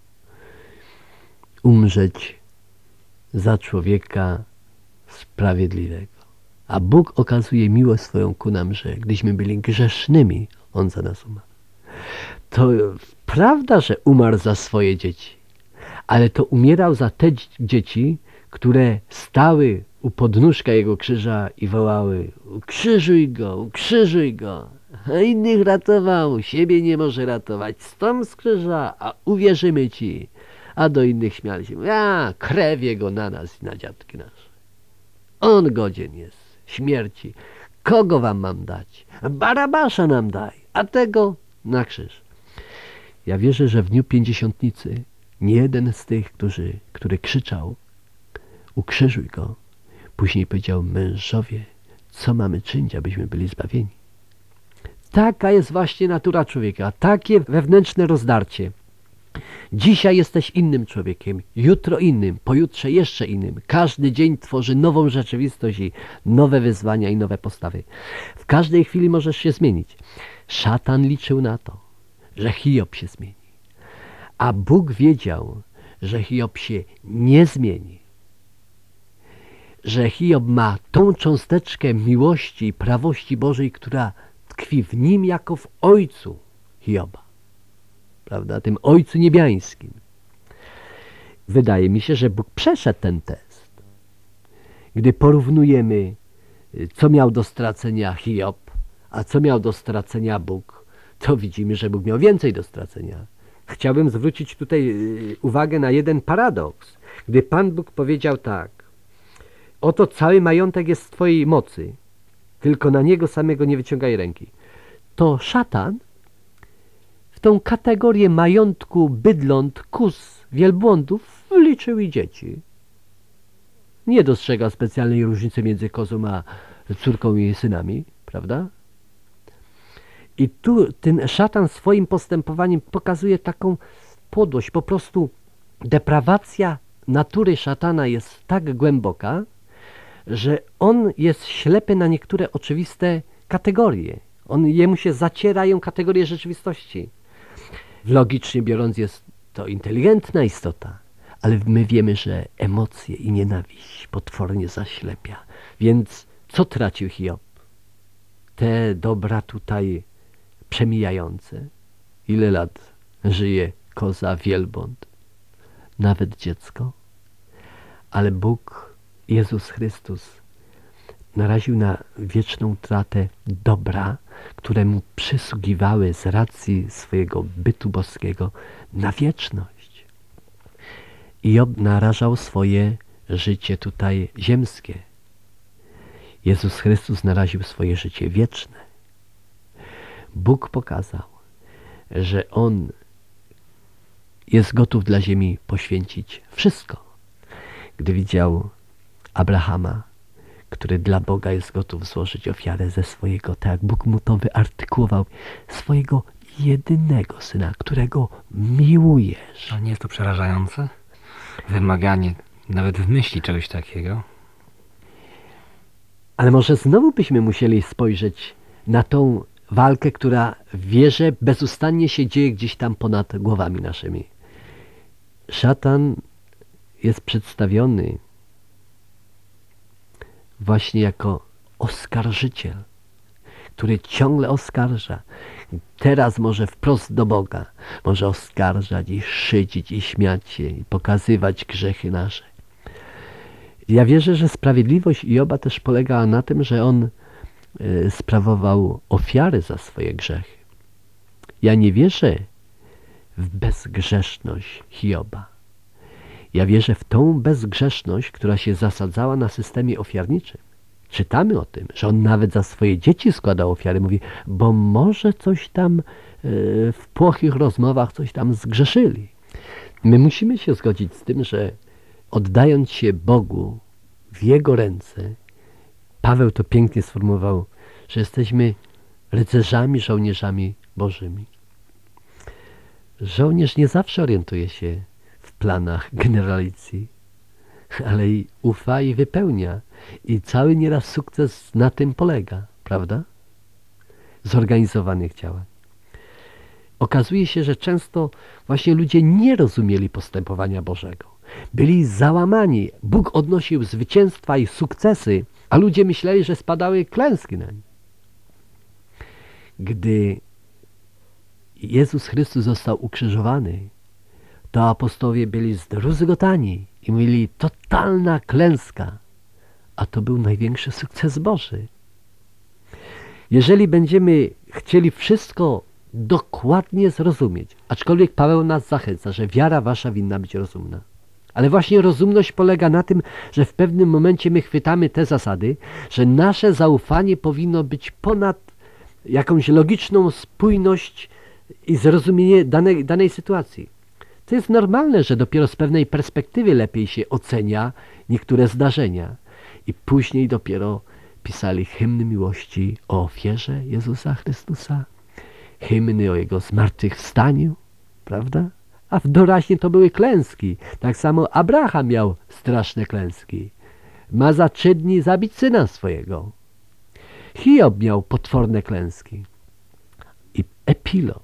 umrzeć za człowieka sprawiedliwego. A Bóg okazuje miłość swoją ku nam, że gdyśmy byli grzesznymi, On za nas umarł. To prawda, że umarł za swoje dzieci, ale to umierał za te dzieci, które stały u podnóżka Jego krzyża i wołały: ukrzyżuj Go, ukrzyżuj Go. A innych ratował, siebie nie może ratować. Stąd z krzyża, a uwierzymy Ci. A do innych śmiali się: krew Jego na nas i na dziadki nasze. On godzien jest śmierci. Kogo wam mam dać? Barabasza nam daj, a tego na krzyż. Ja wierzę, że w dniu Pięćdziesiątnicy nie jeden z tych, który krzyczał: ukrzyżuj Go, później powiedział: mężowie, co mamy czynić, abyśmy byli zbawieni? Taka jest właśnie natura człowieka, takie wewnętrzne rozdarcie. Dzisiaj jesteś innym człowiekiem, jutro innym, pojutrze jeszcze innym. Każdy dzień tworzy nową rzeczywistość i nowe wyzwania i nowe postawy. W każdej chwili możesz się zmienić. Szatan liczył na to, że Hiob się zmieni. A Bóg wiedział, że Hiob się nie zmieni. Że Hiob ma tą cząsteczkę miłości i prawości Bożej, która tkwi w nim jako w ojcu Hioba. Prawda? Tym Ojcu Niebiańskim. Wydaje mi się, że Bóg przeszedł ten test. Gdy porównujemy, co miał do stracenia Hiob, a co miał do stracenia Bóg, to widzimy, że Bóg miał więcej do stracenia. Chciałbym zwrócić tutaj uwagę na jeden paradoks. Gdy Pan Bóg powiedział tak: oto cały majątek jest w Twojej mocy, tylko na niego samego nie wyciągaj ręki. To szatan w tą kategorię majątku bydląt, kóz, wielbłądów wliczył i dzieci. Nie dostrzega specjalnej różnicy między kozą a córką i jej synami, prawda? I tu ten szatan swoim postępowaniem pokazuje taką podłość. Po prostu deprawacja natury szatana jest tak głęboka, że on jest ślepy na niektóre oczywiste kategorie. Jemu się zacierają kategorie rzeczywistości. Logicznie biorąc jest to inteligentna istota, ale my wiemy, że emocje i nienawiść potwornie zaślepia. Więc co tracił Hiob? Te dobra tutaj przemijające. Ile lat żyje koza, wielbłąd? Nawet dziecko. Ale Bóg, Jezus Chrystus, naraził na wieczną utratę dobra, które mu przysługiwały z racji swojego bytu boskiego na wieczność. I Job narażał swoje życie tutaj ziemskie. Jezus Chrystus naraził swoje życie wieczne. Bóg pokazał, że On jest gotów dla ziemi poświęcić wszystko. Gdy widział Abrahama, który dla Boga jest gotów złożyć ofiarę ze swojego, tak jak Bóg mu to wyartykułował, swojego jedynego Syna, którego miłujesz. A nie jest to przerażające? Wymaganie nawet w myśli czegoś takiego. Ale może znowu byśmy musieli spojrzeć na tą walkę, która w wierze bezustannie się dzieje gdzieś tam ponad głowami naszymi. Szatan jest przedstawiony właśnie jako oskarżyciel, który ciągle oskarża. Teraz może wprost do Boga. Może oskarżać i szydzić i śmiać się i pokazywać grzechy nasze. Ja wierzę, że sprawiedliwość Joba też polegała na tym, że on sprawował ofiary za swoje grzechy. Ja nie wierzę w bezgrzeszność Hioba. Ja wierzę w tą bezgrzeszność, która się zasadzała na systemie ofiarniczym. Czytamy o tym, że on nawet za swoje dzieci składał ofiary. Mówi, bo może coś tam w płochych rozmowach coś tam zgrzeszyli. My musimy się zgodzić z tym, że oddając się Bogu w Jego ręce, Paweł to pięknie sformułował, że jesteśmy rycerzami, żołnierzami Bożymi. Żołnierz nie zawsze orientuje się w planach generalicji, ale i ufa i wypełnia. I cały nieraz sukces na tym polega, prawda? Zorganizowanych działań. Okazuje się, że często właśnie ludzie nie rozumieli postępowania Bożego. Byli załamani. Bóg odnosił zwycięstwa i sukcesy, a ludzie myśleli, że spadały klęski na nich. Gdy Jezus Chrystus został ukrzyżowany, to apostołowie byli zdruzgotani i mówili, totalna klęska, a to był największy sukces Boży. Jeżeli będziemy chcieli wszystko dokładnie zrozumieć, aczkolwiek Paweł nas zachęca, że wiara wasza winna być rozumna. Ale właśnie rozumność polega na tym, że w pewnym momencie my chwytamy te zasady, że nasze zaufanie powinno być ponad jakąś logiczną spójność i zrozumienie danej sytuacji. To jest normalne, że dopiero z pewnej perspektywy lepiej się ocenia niektóre zdarzenia. I później dopiero pisali hymny miłości o ofierze Jezusa Chrystusa, hymny o Jego zmartwychwstaniu, prawda? A w doraźnie to były klęski. Tak samo Abraham miał straszne klęski. Ma za 3 dni zabić syna swojego. Hiob miał potworne klęski. I epilog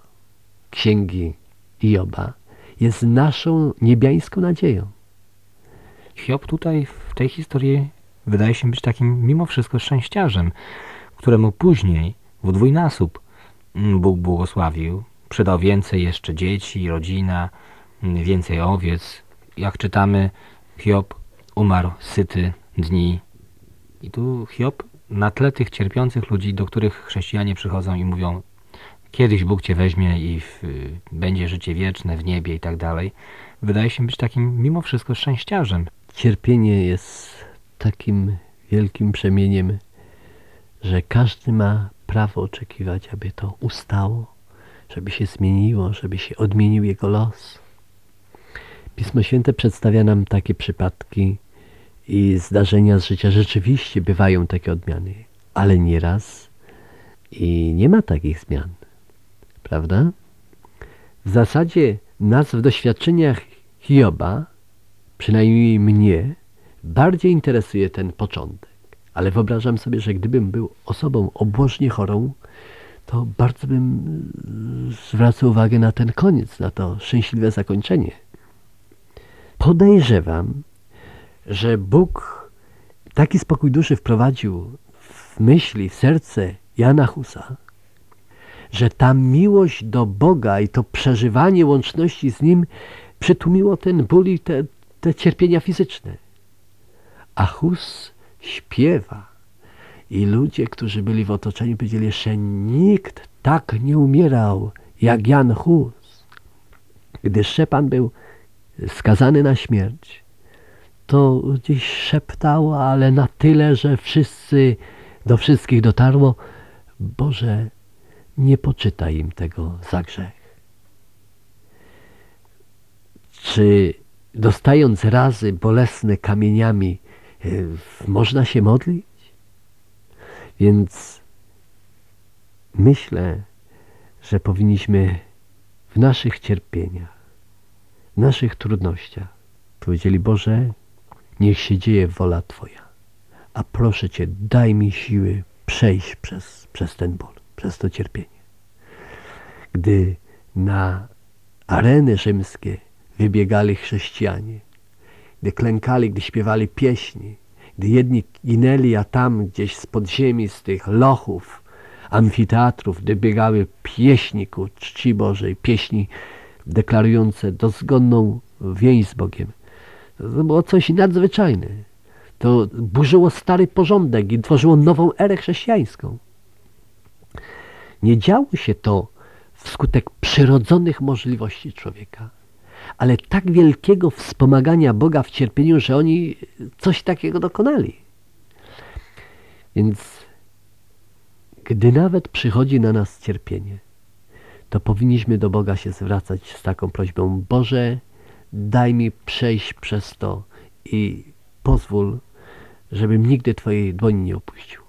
księgi Hioba jest naszą niebiańską nadzieją. Hiob tutaj w tej historii wydaje się być takim mimo wszystko szczęściarzem, któremu później w dwójnasób Bóg błogosławił. Przydał więcej jeszcze dzieci, rodzina, więcej owiec. Jak czytamy, Hiob umarł syty dni. I tu Hiob na tle tych cierpiących ludzi, do których chrześcijanie przychodzą i mówią, kiedyś Bóg cię weźmie i będzie życie wieczne w niebie i tak dalej, wydaje się być takim mimo wszystko szczęściarzem. Cierpienie jest takim wielkim brzemieniem, że każdy ma prawo oczekiwać, aby to ustało, żeby się zmieniło, żeby się odmienił jego los. Pismo Święte przedstawia nam takie przypadki i zdarzenia z życia. Rzeczywiście bywają takie odmiany, ale nieraz i nie ma takich zmian, prawda? W zasadzie nas w doświadczeniach Hioba, przynajmniej mnie, bardziej interesuje ten początek. Ale wyobrażam sobie, że gdybym był osobą obłożnie chorą, to bardzo bym zwracał uwagę na ten koniec, na to szczęśliwe zakończenie. Podejrzewam, że Bóg taki spokój duszy wprowadził w myśli, w serce Jana Husa, że ta miłość do Boga i to przeżywanie łączności z Nim przytłumiło ten ból i te cierpienia fizyczne. A Hus śpiewa i ludzie, którzy byli w otoczeniu, powiedzieli, że nikt tak nie umierał jak Jan Hus. Gdy Szczepan był skazany na śmierć, to gdzieś szeptał, ale na tyle, że do wszystkich dotarło, Boże, nie poczytaj im tego za grzech. Czy dostając razy bolesne kamieniami, można się modlić? Więc myślę, że powinniśmy w naszych cierpieniach, w naszych trudnościach powiedzieli, Boże, niech się dzieje wola Twoja, a proszę Cię, daj mi siły przejść przez ten ból, przez to cierpienie. Gdy na areny rzymskie wybiegali chrześcijanie, gdy klękali, gdy śpiewali pieśni, gdy jedni ginęli, a tam gdzieś z podziemi, z tych lochów, amfiteatrów, gdy biegały pieśni ku czci Bożej, pieśni deklarujące dozgonną więź z Bogiem. To było coś nadzwyczajne. To burzyło stary porządek i tworzyło nową erę chrześcijańską. Nie działo się to wskutek przyrodzonych możliwości człowieka, ale tak wielkiego wspomagania Boga w cierpieniu, że oni coś takiego dokonali. Więc gdy nawet przychodzi na nas cierpienie, to powinniśmy do Boga się zwracać z taką prośbą, Boże, daj mi przejść przez to i pozwól, żebym nigdy Twojej dłoni nie opuścił.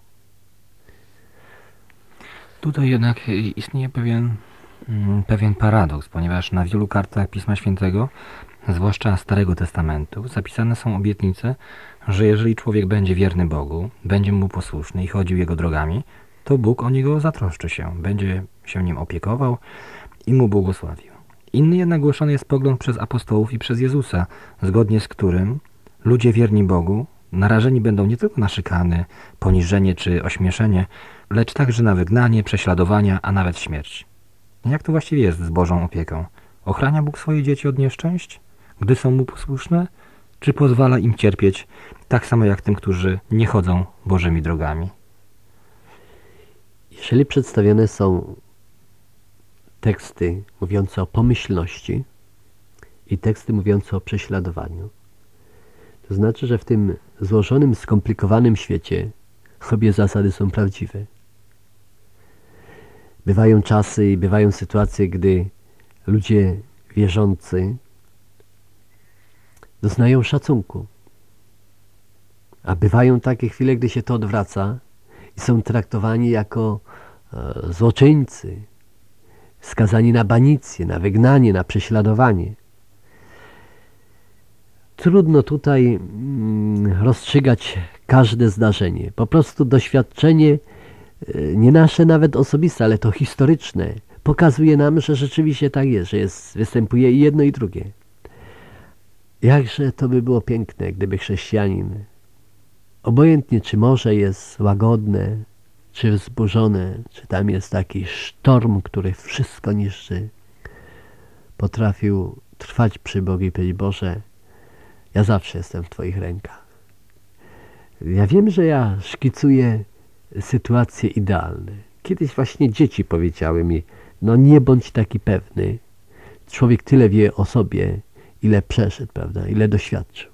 Tutaj jednak istnieje pewien paradoks, ponieważ na wielu kartach Pisma Świętego, zwłaszcza Starego Testamentu, zapisane są obietnice, że jeżeli człowiek będzie wierny Bogu, będzie mu posłuszny i chodził Jego drogami, to Bóg o niego zatroszczy się, będzie się nim opiekował i mu błogosławił. Inny jednak głoszony jest pogląd przez apostołów i przez Jezusa, zgodnie z którym ludzie wierni Bogu narażeni będą nie tylko na szykany, poniżenie czy ośmieszenie, lecz także na wygnanie, prześladowania, a nawet śmierć. Jak to właściwie jest z Bożą opieką? Ochrania Bóg swoje dzieci od nieszczęść, gdy są Mu posłuszne? Czy pozwala im cierpieć tak samo jak tym, którzy nie chodzą Bożymi drogami? Jeżeli przedstawione są teksty mówiące o pomyślności i teksty mówiące o prześladowaniu, to znaczy, że w tym złożonym, skomplikowanym świecie obie zasady są prawdziwe. Bywają czasy i bywają sytuacje, gdy ludzie wierzący doznają szacunku. A bywają takie chwile, gdy się to odwraca i są traktowani jako złoczyńcy, skazani na banicję, na wygnanie, na prześladowanie. Trudno tutaj rozstrzygać każde zdarzenie. Po prostu doświadczenie, nie nasze nawet osobiste, ale to historyczne, pokazuje nam, że rzeczywiście tak jest, że występuje i jedno i drugie. Jakże to by było piękne, gdyby chrześcijanin, obojętnie czy morze jest łagodne, czy wzburzone, czy tam jest taki sztorm, który wszystko niszczy, potrafił trwać przy Bogu i powiedzieć: Boże, ja zawsze jestem w Twoich rękach. Ja wiem, że ja szkicuję sytuacje idealne. Kiedyś właśnie dzieci powiedziały mi: no nie bądź taki pewny. Człowiek tyle wie o sobie, ile przeszedł, prawda, ile doświadczył.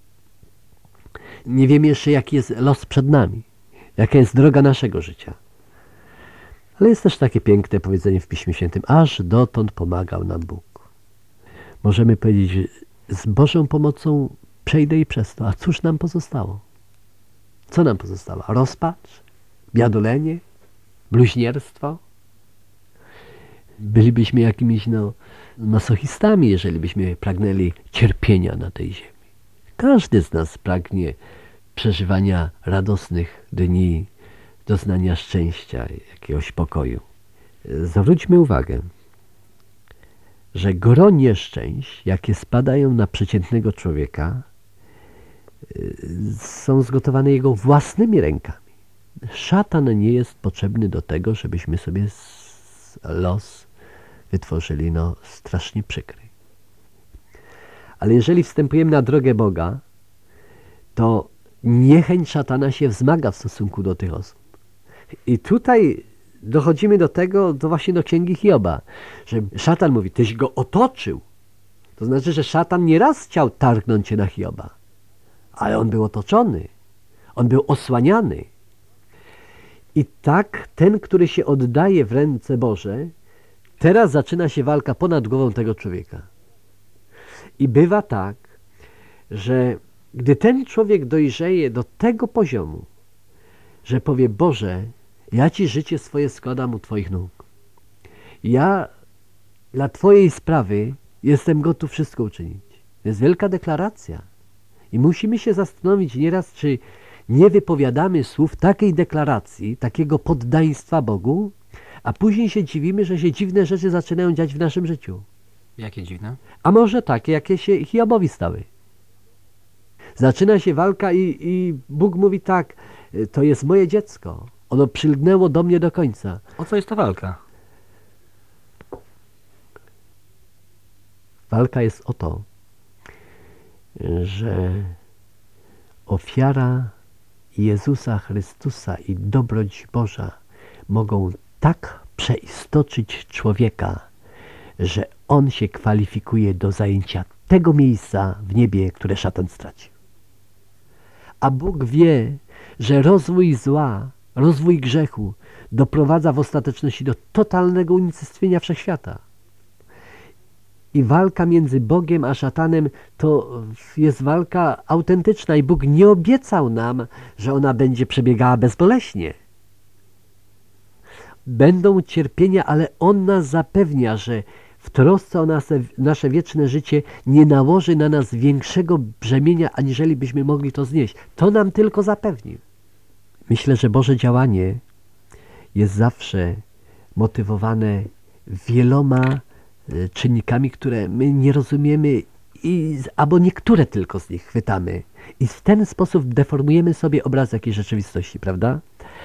Nie wiem jeszcze, jaki jest los przed nami, jaka jest droga naszego życia. Ale jest też takie piękne powiedzenie w Piśmie Świętym: aż dotąd pomagał nam Bóg. Możemy powiedzieć, że z Bożą pomocą przejdę i przez to. A cóż nam pozostało? Co nam pozostało? Rozpacz? Biadolenie? Bluźnierstwo? Bylibyśmy jakimiś masochistami, jeżeli byśmy pragnęli cierpienia na tej ziemi. Każdy z nas pragnie przeżywania radosnych dni, doznania szczęścia, jakiegoś pokoju. Zwróćmy uwagę, że gro nieszczęść, jakie spadają na przeciętnego człowieka, są zgotowane jego własnymi rękami. Szatan nie jest potrzebny do tego, żebyśmy sobie los wytworzyli strasznie przykry. Ale jeżeli wstępujemy na drogę Boga, to niechęć szatana się wzmaga w stosunku do tych osób. I tutaj dochodzimy do tego, właśnie do Księgi Hioba, że szatan mówi: tyś go otoczył. To znaczy, że szatan nieraz chciał targnąć się na Hioba, ale on był otoczony, on był osłaniany. I tak ten, który się oddaje w ręce Boże, teraz zaczyna się walka ponad głową tego człowieka. I bywa tak, że gdy ten człowiek dojrzeje do tego poziomu, że powie: Boże, ja Ci życie swoje składam u Twoich nóg. Ja dla Twojej sprawy jestem gotów wszystko uczynić. To jest wielka deklaracja. I musimy się zastanowić nieraz, czy nie wypowiadamy słów takiej deklaracji, takiego poddaństwa Bogu, a później się dziwimy, że się dziwne rzeczy zaczynają dziać w naszym życiu. Jakie dziwne? A może takie, jakie się Hiobowi stały. Zaczyna się walka i Bóg mówi: tak, to jest moje dziecko. Ono przylgnęło do mnie do końca. O co jest ta walka? Walka jest o to, że ofiara Jezusa Chrystusa i dobroć Boża mogą tak przeistoczyć człowieka, że on się kwalifikuje do zajęcia tego miejsca w niebie, które szatan stracił. A Bóg wie, że rozwój zła, rozwój grzechu doprowadza w ostateczności do totalnego unicestwienia wszechświata. I walka między Bogiem a szatanem to jest walka autentyczna i Bóg nie obiecał nam, że ona będzie przebiegała bezboleśnie. Będą cierpienia, ale On nas zapewnia, że w trosce o nasze wieczne życie nie nałoży na nas większego brzemienia, aniżeli byśmy mogli to znieść. To nam tylko zapewnił. Myślę, że Boże działanie jest zawsze motywowane wieloma czynnikami, które my nie rozumiemy albo niektóre tylko z nich chwytamy. I w ten sposób deformujemy sobie obraz jakiejś rzeczywistości, prawda?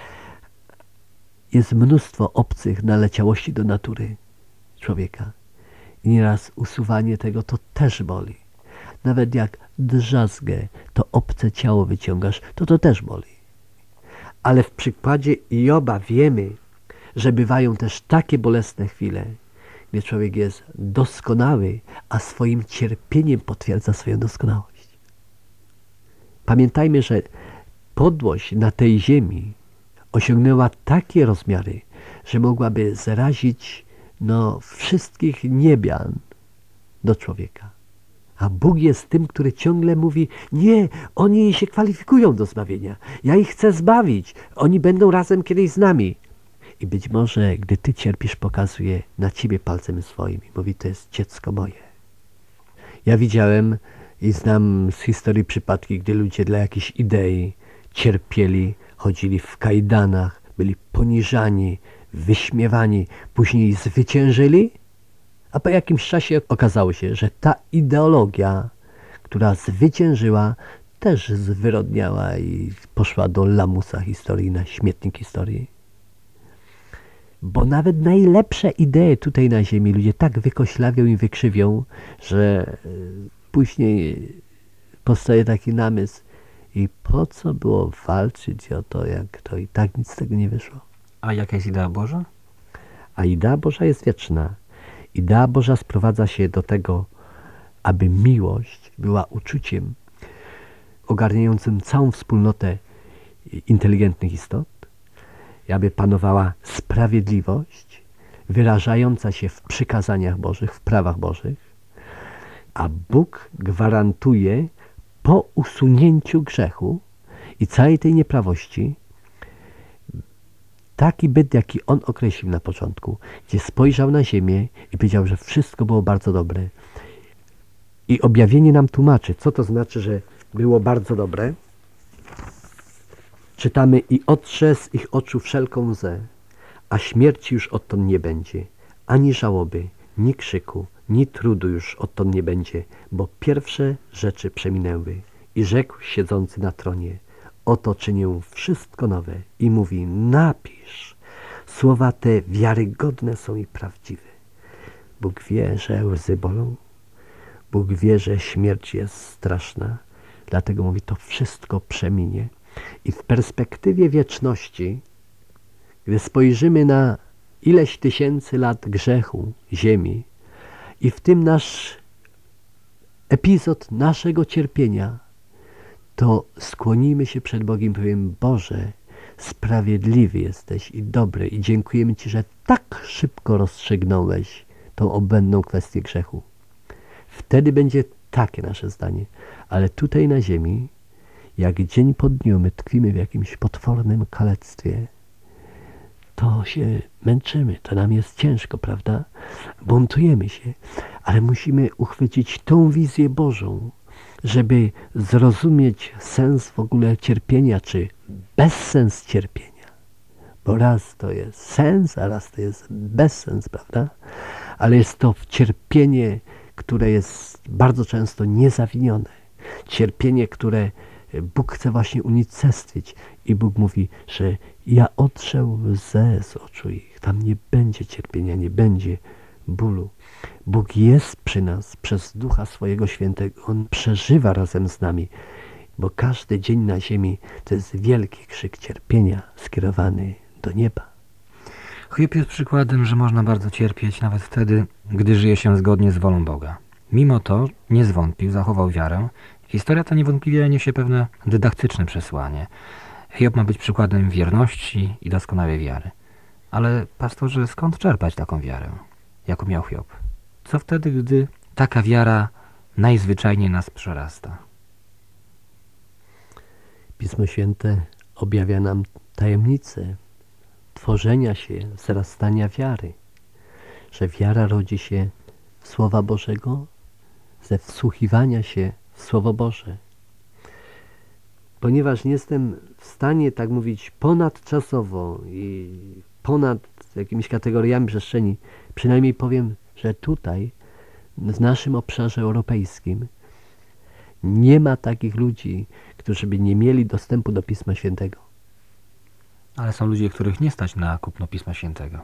Jest mnóstwo obcych naleciałości do natury człowieka. I nieraz usuwanie tego to też boli. Nawet jak drzazgę, to obce ciało wyciągasz, to też boli. Ale w przykładzie Joba wiemy, że bywają też takie bolesne chwile, gdzie człowiek jest doskonały, a swoim cierpieniem potwierdza swoją doskonałość. Pamiętajmy, że podłość na tej ziemi osiągnęła takie rozmiary, że mogłaby zrazić wszystkich niebian do człowieka. A Bóg jest tym, który ciągle mówi, nie, oni się kwalifikują do zbawienia. Ja ich chcę zbawić. Oni będą razem kiedyś z nami. I być może, gdy ty cierpisz, pokazuje na ciebie palcem swoim i mówi, to jest dziecko moje. Ja widziałem i znam z historii przypadki, gdy ludzie dla jakiejś idei cierpieli, chodzili w kajdanach, byli poniżani, wyśmiewani, później zwyciężyli, a po jakimś czasie okazało się, że ta ideologia, która zwyciężyła, też zwyrodniała i poszła do lamusa historii, na śmietnik historii. Bo nawet najlepsze idee tutaj na ziemi ludzie tak wykoślawią i wykrzywią, że później powstaje taki namysł, i po co było walczyć o to, jak to i tak nic z tego nie wyszło. A jaka jest idea Boża? A idea Boża jest wieczna. Idea Boża sprowadza się do tego, aby miłość była uczuciem ogarniającym całą wspólnotę inteligentnych istot, i aby panowała sprawiedliwość wyrażająca się w przykazaniach Bożych, w prawach Bożych, a Bóg gwarantuje po usunięciu grzechu i całej tej nieprawości taki byt, jaki On określił na początku, gdzie spojrzał na ziemię i powiedział, że wszystko było bardzo dobre. I objawienie nam tłumaczy, co to znaczy, że było bardzo dobre. Czytamy, i otrze z ich oczu wszelką łzę, a śmierci już odtąd nie będzie, ani żałoby, ni krzyku, ni trudu już odtąd nie będzie, bo pierwsze rzeczy przeminęły. I rzekł siedzący na tronie, oto czynię wszystko nowe. I mówi, napisz, słowa te wiarygodne są i prawdziwe. Bóg wie, że łzy bolą, Bóg wie, że śmierć jest straszna, dlatego mówi, to wszystko przeminie. I w perspektywie wieczności, gdy spojrzymy na ileś tysięcy lat grzechu ziemi i w tym nasz epizod naszego cierpienia, to skłonimy się przed Bogiem i powiemy, Boże, sprawiedliwy jesteś i dobry i dziękujemy Ci, że tak szybko rozstrzygnąłeś tą obłędną kwestię grzechu. Wtedy będzie takie nasze zdanie. Ale tutaj na ziemi, jak dzień po dniu my tkwimy w jakimś potwornym kalectwie, to się męczymy, to nam jest ciężko, prawda? Buntujemy się, ale musimy uchwycić tą wizję Bożą, żeby zrozumieć sens w ogóle cierpienia, czy bezsens cierpienia. Bo raz to jest sens, a raz to jest bezsens, prawda? Ale jest to cierpienie, które jest bardzo często niezawinione. Cierpienie, które Bóg chce właśnie unicestwić. I Bóg mówi, że ja otrę łzę z oczu ich. Tam nie będzie cierpienia, nie będzie bólu. Bóg jest przy nas przez Ducha swojego Świętego. On przeżywa razem z nami, bo każdy dzień na ziemi to jest wielki krzyk cierpienia skierowany do nieba. Hiob jest przykładem, że można bardzo cierpieć nawet wtedy, gdy żyje się zgodnie z wolą Boga. Mimo to nie zwątpił, zachował wiarę. Historia ta niewątpliwie niesie pewne dydaktyczne przesłanie. Hiob ma być przykładem wierności i doskonałej wiary. Ale pastorze, skąd czerpać taką wiarę, jaką miał Hiob? Co wtedy, gdy taka wiara najzwyczajniej nas przerasta. Pismo Święte objawia nam tajemnicę tworzenia się, wzrastania wiary, że wiara rodzi się z Słowa Bożego, ze wsłuchiwania się w Słowo Boże. Ponieważ nie jestem w stanie, tak mówić, ponadczasowo i ponad jakimiś kategoriami przestrzeni, przynajmniej powiem, że tutaj, w naszym obszarze europejskim, nie ma takich ludzi, którzy by nie mieli dostępu do Pisma Świętego. Ale są ludzie, których nie stać na kupno Pisma Świętego.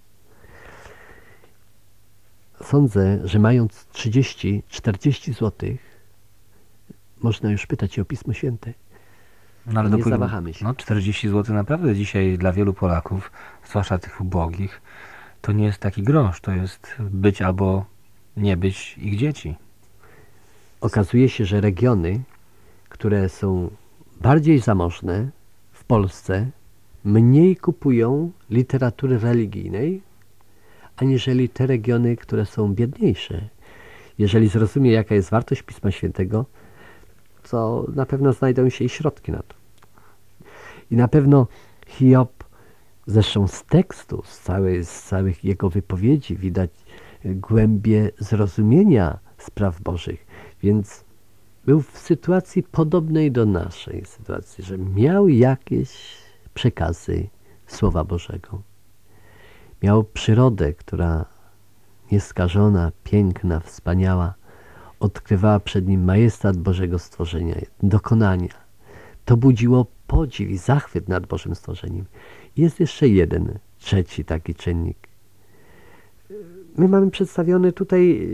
Sądzę, że mając 30-40 złotych, można już pytać się o Pismo Święte. No, ale Nie zawahamy się. 40 zł naprawdę dzisiaj dla wielu Polaków, zwłaszcza tych ubogich, to nie jest taki grosz, to jest być albo nie być ich dzieci. Okazuje się, że regiony, które są bardziej zamożne w Polsce, mniej kupują literatury religijnej, aniżeli te regiony, które są biedniejsze. Jeżeli zrozumie, jaka jest wartość Pisma Świętego, to na pewno znajdą się i środki na to. I na pewno Hiob, zresztą z tekstu, z całych jego wypowiedzi widać głębię zrozumienia spraw Bożych. Więc był w sytuacji podobnej do naszej sytuacji, że miał jakieś przekazy Słowa Bożego. Miał przyrodę, która nieskażona, piękna, wspaniała, odkrywała przed nim majestat Bożego stworzenia, dokonania. To budziło podziw i zachwyt nad Bożym stworzeniem. Jest jeszcze jeden, trzeci taki czynnik. My mamy przedstawiony tutaj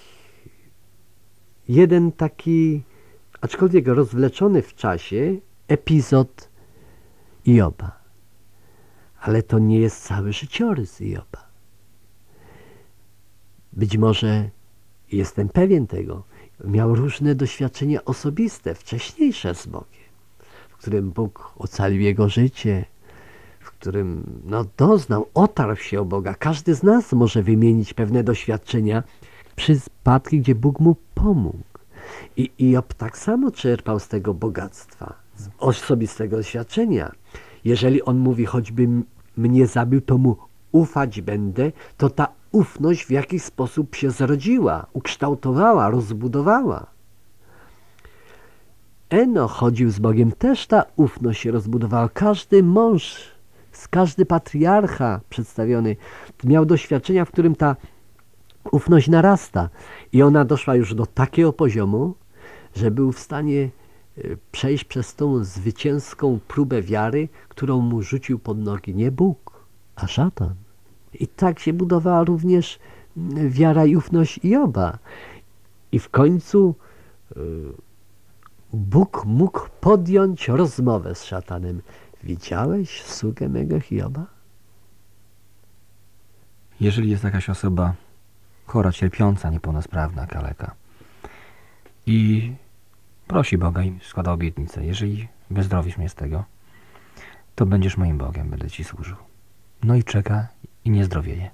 jeden taki, aczkolwiek rozwleczony w czasie, epizod Hioba. Ale to nie jest cały życiorys Hioba. Być może, jestem pewien tego, miał różne doświadczenia osobiste, wcześniejsze z Bogiem, w którym Bóg ocalił jego życie, w którym doznał, otarł się o Boga. Każdy z nas może wymienić pewne doświadczenia, przypadki, gdzie Bóg mu pomógł. I Hiob tak samo czerpał z tego bogactwa, z osobistego doświadczenia. Jeżeli on mówi, choćby mnie zabił, to mu ufać będę, to ta ufność w jakiś sposób się zrodziła, ukształtowała, rozbudowała. Enoch chodził z Bogiem, też ta ufność się rozbudowała. Każdy mąż, każdy patriarcha przedstawiony miał doświadczenia, w którym ta ufność narasta. I ona doszła już do takiego poziomu, że był w stanie przejść przez tą zwycięską próbę wiary, którą mu rzucił pod nogi nie Bóg, a szatan. I tak się budowała również wiara i ufność Hioba. I w końcu Bóg mógł podjąć rozmowę z szatanem. Widziałeś sługę mego Hioba? Jeżeli jest jakaś osoba chora, cierpiąca, niepełnosprawna, kaleka i prosi Boga i składa obietnicę, jeżeli wyzdrowisz mnie z tego, to będziesz moim Bogiem, będę Ci służył. No i czeka i nie zdrowieje.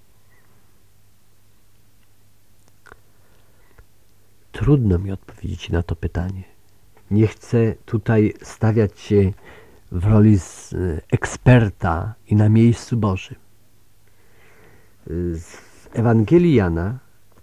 Trudno mi odpowiedzieć na to pytanie. Nie chcę tutaj stawiać się w roli eksperta i na miejscu Bożym. W Ewangelii Jana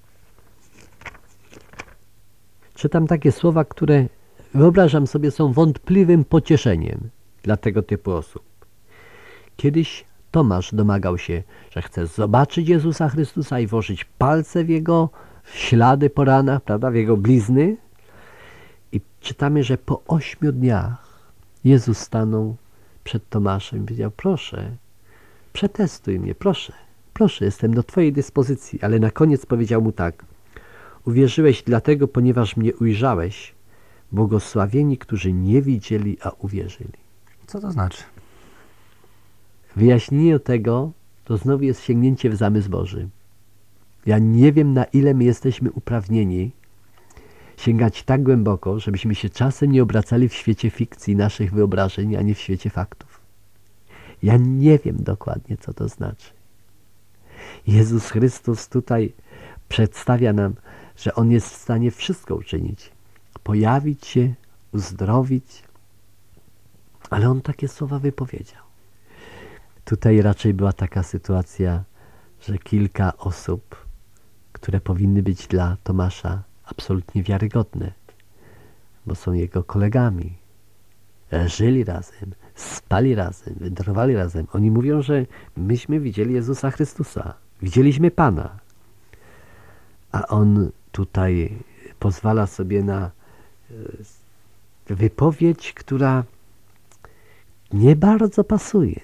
czytam takie słowa, które wyobrażam sobie są wątpliwym pocieszeniem dla tego typu osób. Kiedyś Tomasz domagał się, że chce zobaczyć Jezusa Chrystusa i włożyć palce w Jego ślady po ranach, prawda, w Jego blizny. I czytamy, że po 8 dniach Jezus stanął przed Tomaszem i powiedział, proszę, przetestuj mnie, proszę, jestem do Twojej dyspozycji. Ale na koniec powiedział mu tak, uwierzyłeś dlatego, ponieważ mnie ujrzałeś, błogosławieni, którzy nie widzieli, a uwierzyli. Co to znaczy? Wyjaśnienie tego to znowu jest sięgnięcie w zamysł Boży. Ja nie wiem, na ile my jesteśmy uprawnieni sięgać tak głęboko, żebyśmy się czasem nie obracali w świecie fikcji naszych wyobrażeń, a nie w świecie faktów. Ja nie wiem dokładnie, co to znaczy. Jezus Chrystus tutaj przedstawia nam, że On jest w stanie wszystko uczynić. Pojawić się, uzdrowić. Ale On takie słowa wypowiedział. Tutaj raczej była taka sytuacja, że kilka osób, które powinny być dla Tomasza absolutnie wiarygodne, bo są jego kolegami, żyli razem, spali razem, wędrowali razem. Oni mówią, że myśmy widzieli Jezusa Chrystusa, widzieliśmy Pana. A On tutaj pozwala sobie na wypowiedź, która nie bardzo pasuje.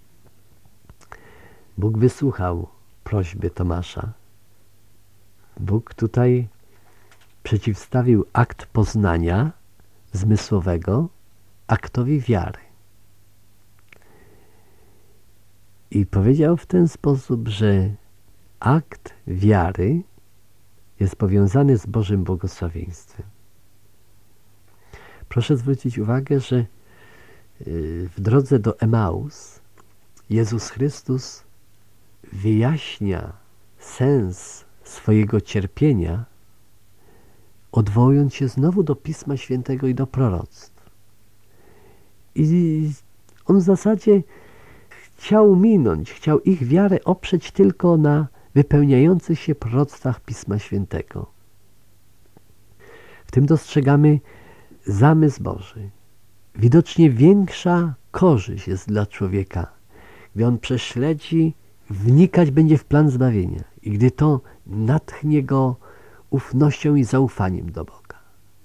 Bóg wysłuchał prośby Tomasza. Bóg tutaj przeciwstawił akt poznania zmysłowego aktowi wiary. I powiedział w ten sposób, że akt wiary jest powiązany z Bożym błogosławieństwem. Proszę zwrócić uwagę, że w drodze do Emaus Jezus Chrystus wyjaśnia sens swojego cierpienia, odwołując się znowu do Pisma Świętego i do proroctw. I On w zasadzie chciał ich wiarę oprzeć tylko na wypełniających się proroctwach Pisma Świętego. W tym dostrzegamy zamysł Boży. Widocznie większa korzyść jest dla człowieka, gdy on prześledzi, wnikać będzie w plan zbawienia i gdy to natchnie go ufnością i zaufaniem do Boga.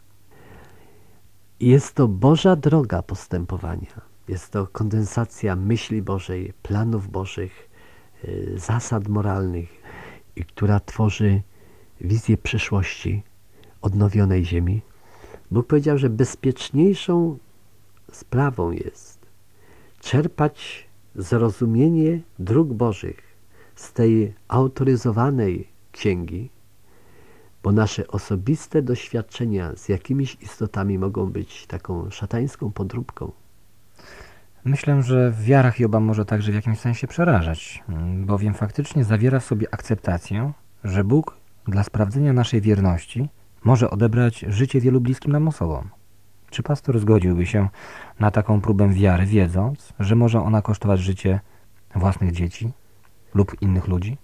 Jest to Boża droga postępowania. Jest to kondensacja myśli Bożej, planów Bożych, zasad moralnych, która tworzy wizję przyszłości odnowionej ziemi. Bóg powiedział, że bezpieczniejszą sprawą jest czerpać zrozumienie dróg Bożych z tej autoryzowanej księgi, bo nasze osobiste doświadczenia z jakimiś istotami mogą być taką szatańską podróbką. Myślę, że wiara Hioba może także w jakimś sensie przerażać, bowiem faktycznie zawiera w sobie akceptację, że Bóg dla sprawdzenia naszej wierności może odebrać życie wielu bliskim nam osobom. Czy pastor zgodziłby się na taką próbę wiary, wiedząc, że może ona kosztować życie własnych dzieci lub innych ludzi?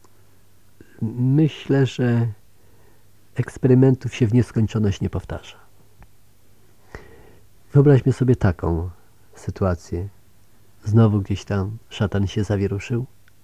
Myślę, że eksperymentów się w nieskończoność nie powtarza. Wyobraźmy sobie taką sytuację. Znowu gdzieś tam szatan się zawieruszył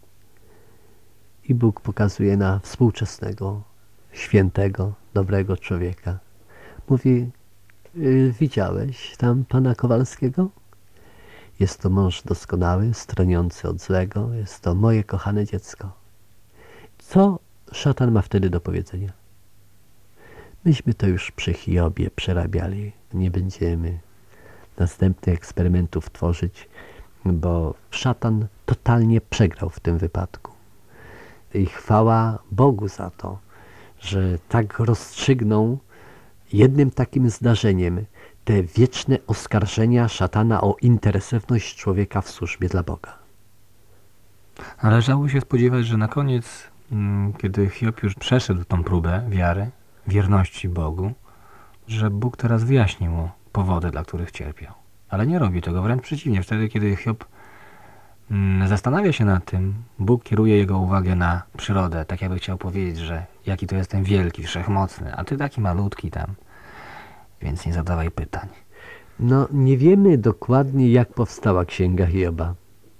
i Bóg pokazuje na współczesnego, świętego, dobrego człowieka. Mówi: widziałeś tam pana Kowalskiego? Jest to mąż doskonały, stroniący od złego, jest to moje kochane dziecko. Co szatan ma wtedy do powiedzenia? Myśmy to już przy Hiobie przerabiali. Nie będziemy następnych eksperymentów tworzyć, bo szatan totalnie przegrał w tym wypadku. I chwała Bogu za to, że tak rozstrzygnął jednym takim zdarzeniem te wieczne oskarżenia szatana o intensywność człowieka w służbie dla Boga. Należało się spodziewać, że na koniec, kiedy Hiob już przeszedł tą próbę wiary, wierności Bogu, że Bóg teraz wyjaśni mu powody, dla których cierpiał. Ale nie robi tego, wręcz przeciwnie. Wtedy, kiedy Hiob zastanawia się nad tym, Bóg kieruje jego uwagę na przyrodę, tak jakby chciał powiedzieć, że jaki to jestem wielki, wszechmocny, a ty taki malutki tam, więc nie zadawaj pytań. No, nie wiemy dokładnie, jak powstała Księga Hioba.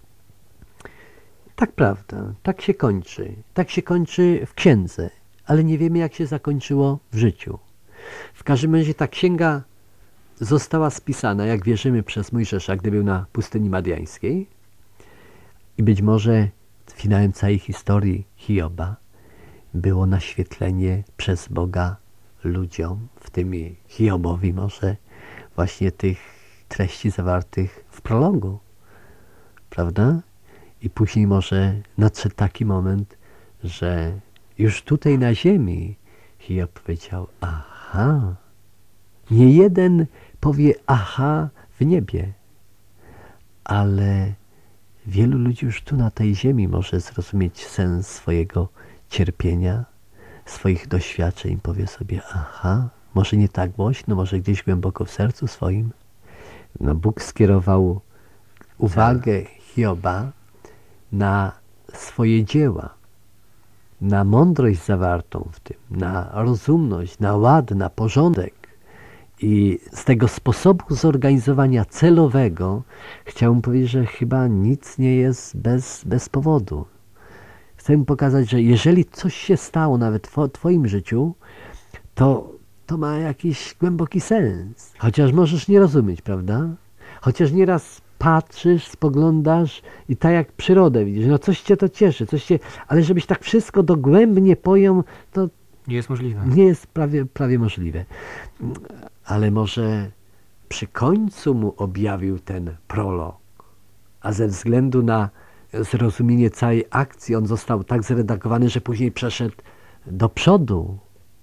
Tak prawda, tak się kończy. Tak się kończy w księdze, ale nie wiemy, jak się zakończyło w życiu. W każdym razie ta księga została spisana, jak wierzymy, przez Mojżesza, gdy był na pustyni madiańskiej. I być może finałem całej historii Hioba było naświetlenie przez Boga ludziom, w tym i Hiobowi może, właśnie tych treści zawartych w prologu. Prawda? I później może nadszedł taki moment, że już tutaj na ziemi Hiob powiedział: aha. Nie jeden powie aha w niebie, ale wielu ludzi już tu na tej ziemi może zrozumieć sens swojego cierpienia, swoich doświadczeń, powie sobie, aha, może nie tak głośno, może gdzieś głęboko w sercu swoim. No, Bóg skierował uwagę Hioba na swoje dzieła, na mądrość zawartą w tym, na rozumność, na ład, na porządek. I z tego sposobu zorganizowania celowego chciałbym powiedzieć, że chyba nic nie jest bez powodu. Chcę pokazać, że jeżeli coś się stało nawet w twoim życiu, to ma jakiś głęboki sens. Chociaż możesz nie rozumieć, prawda? Chociaż nieraz patrzysz, spoglądasz i tak jak przyrodę widzisz, no coś cię to cieszy, ale żebyś tak wszystko dogłębnie pojął, to Nie jest możliwe. nie jest prawie możliwe. Ale może przy końcu mu objawił ten prolog, a ze względu na zrozumienie całej akcji on został tak zredagowany, że później przeszedł do przodu.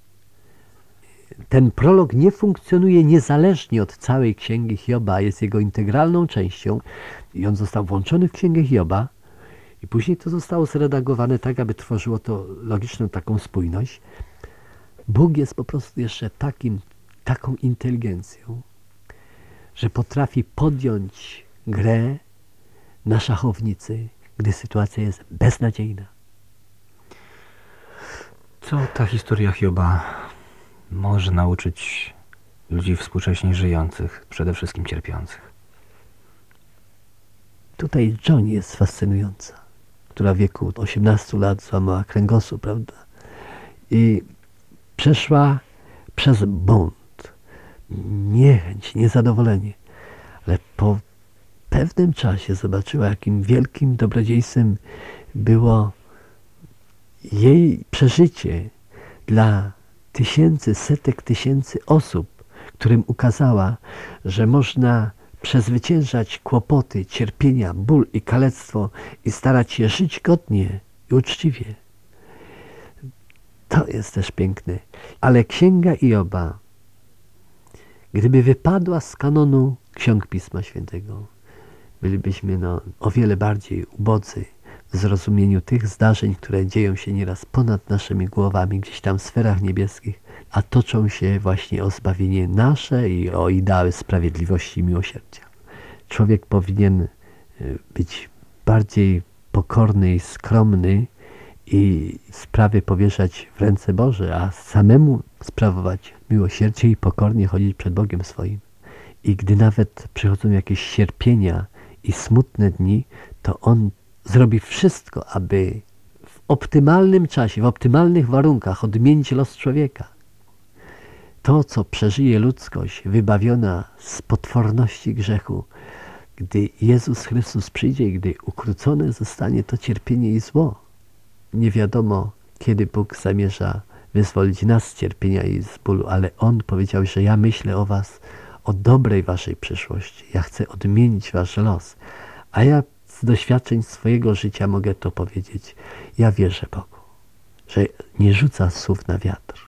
Ten prolog nie funkcjonuje niezależnie od całej Księgi Hioba, jest jego integralną częścią i on został włączony w Księgę Hioba i później to zostało zredagowane tak, aby tworzyło to logiczną taką spójność. Bóg jest po prostu jeszcze taką inteligencją, że potrafi podjąć grę na szachownicy, gdy sytuacja jest beznadziejna. Co ta historia Hioba może nauczyć ludzi współcześnie żyjących, przede wszystkim cierpiących? Tutaj Joan jest fascynująca, która w wieku 18 lat złamała kręgosłup, prawda? I przeszła przez bunt, niechęć, niezadowolenie, ale po pewnym czasie zobaczyła, jakim wielkim dobrodziejstwem było jej przeżycie dla tysięcy, setek tysięcy osób, którym ukazała, że można przezwyciężać kłopoty, cierpienia, ból i kalectwo i starać się żyć godnie i uczciwie. To jest też piękne. Ale Księga Hioba, gdyby wypadła z kanonu ksiąg Pisma Świętego, bylibyśmy o wiele bardziej ubodzy w zrozumieniu tych zdarzeń, które dzieją się nieraz ponad naszymi głowami, gdzieś tam w sferach niebieskich, a toczą się właśnie o zbawienie nasze i o ideały sprawiedliwości i miłosierdzia. Człowiek powinien być bardziej pokorny i skromny i sprawy powierzać w ręce Boże, a samemu sprawować miłosierdzie i pokornie chodzić przed Bogiem swoim. I gdy nawet przychodzą jakieś cierpienia i smutne dni, to On zrobi wszystko, aby w optymalnym czasie, w optymalnych warunkach odmienić los człowieka. To, co przeżyje ludzkość wybawiona z potworności grzechu, gdy Jezus Chrystus przyjdzie i gdy ukrócone zostanie to cierpienie i zło. Nie wiadomo, kiedy Bóg zamierza wyzwolić nas z cierpienia i z bólu, ale On powiedział, że ja myślę o was, o dobrej waszej przyszłości. Ja chcę odmienić wasz los. A ja z doświadczeń swojego życia mogę to powiedzieć. Ja wierzę Bogu, że nie rzuca słów na wiatr.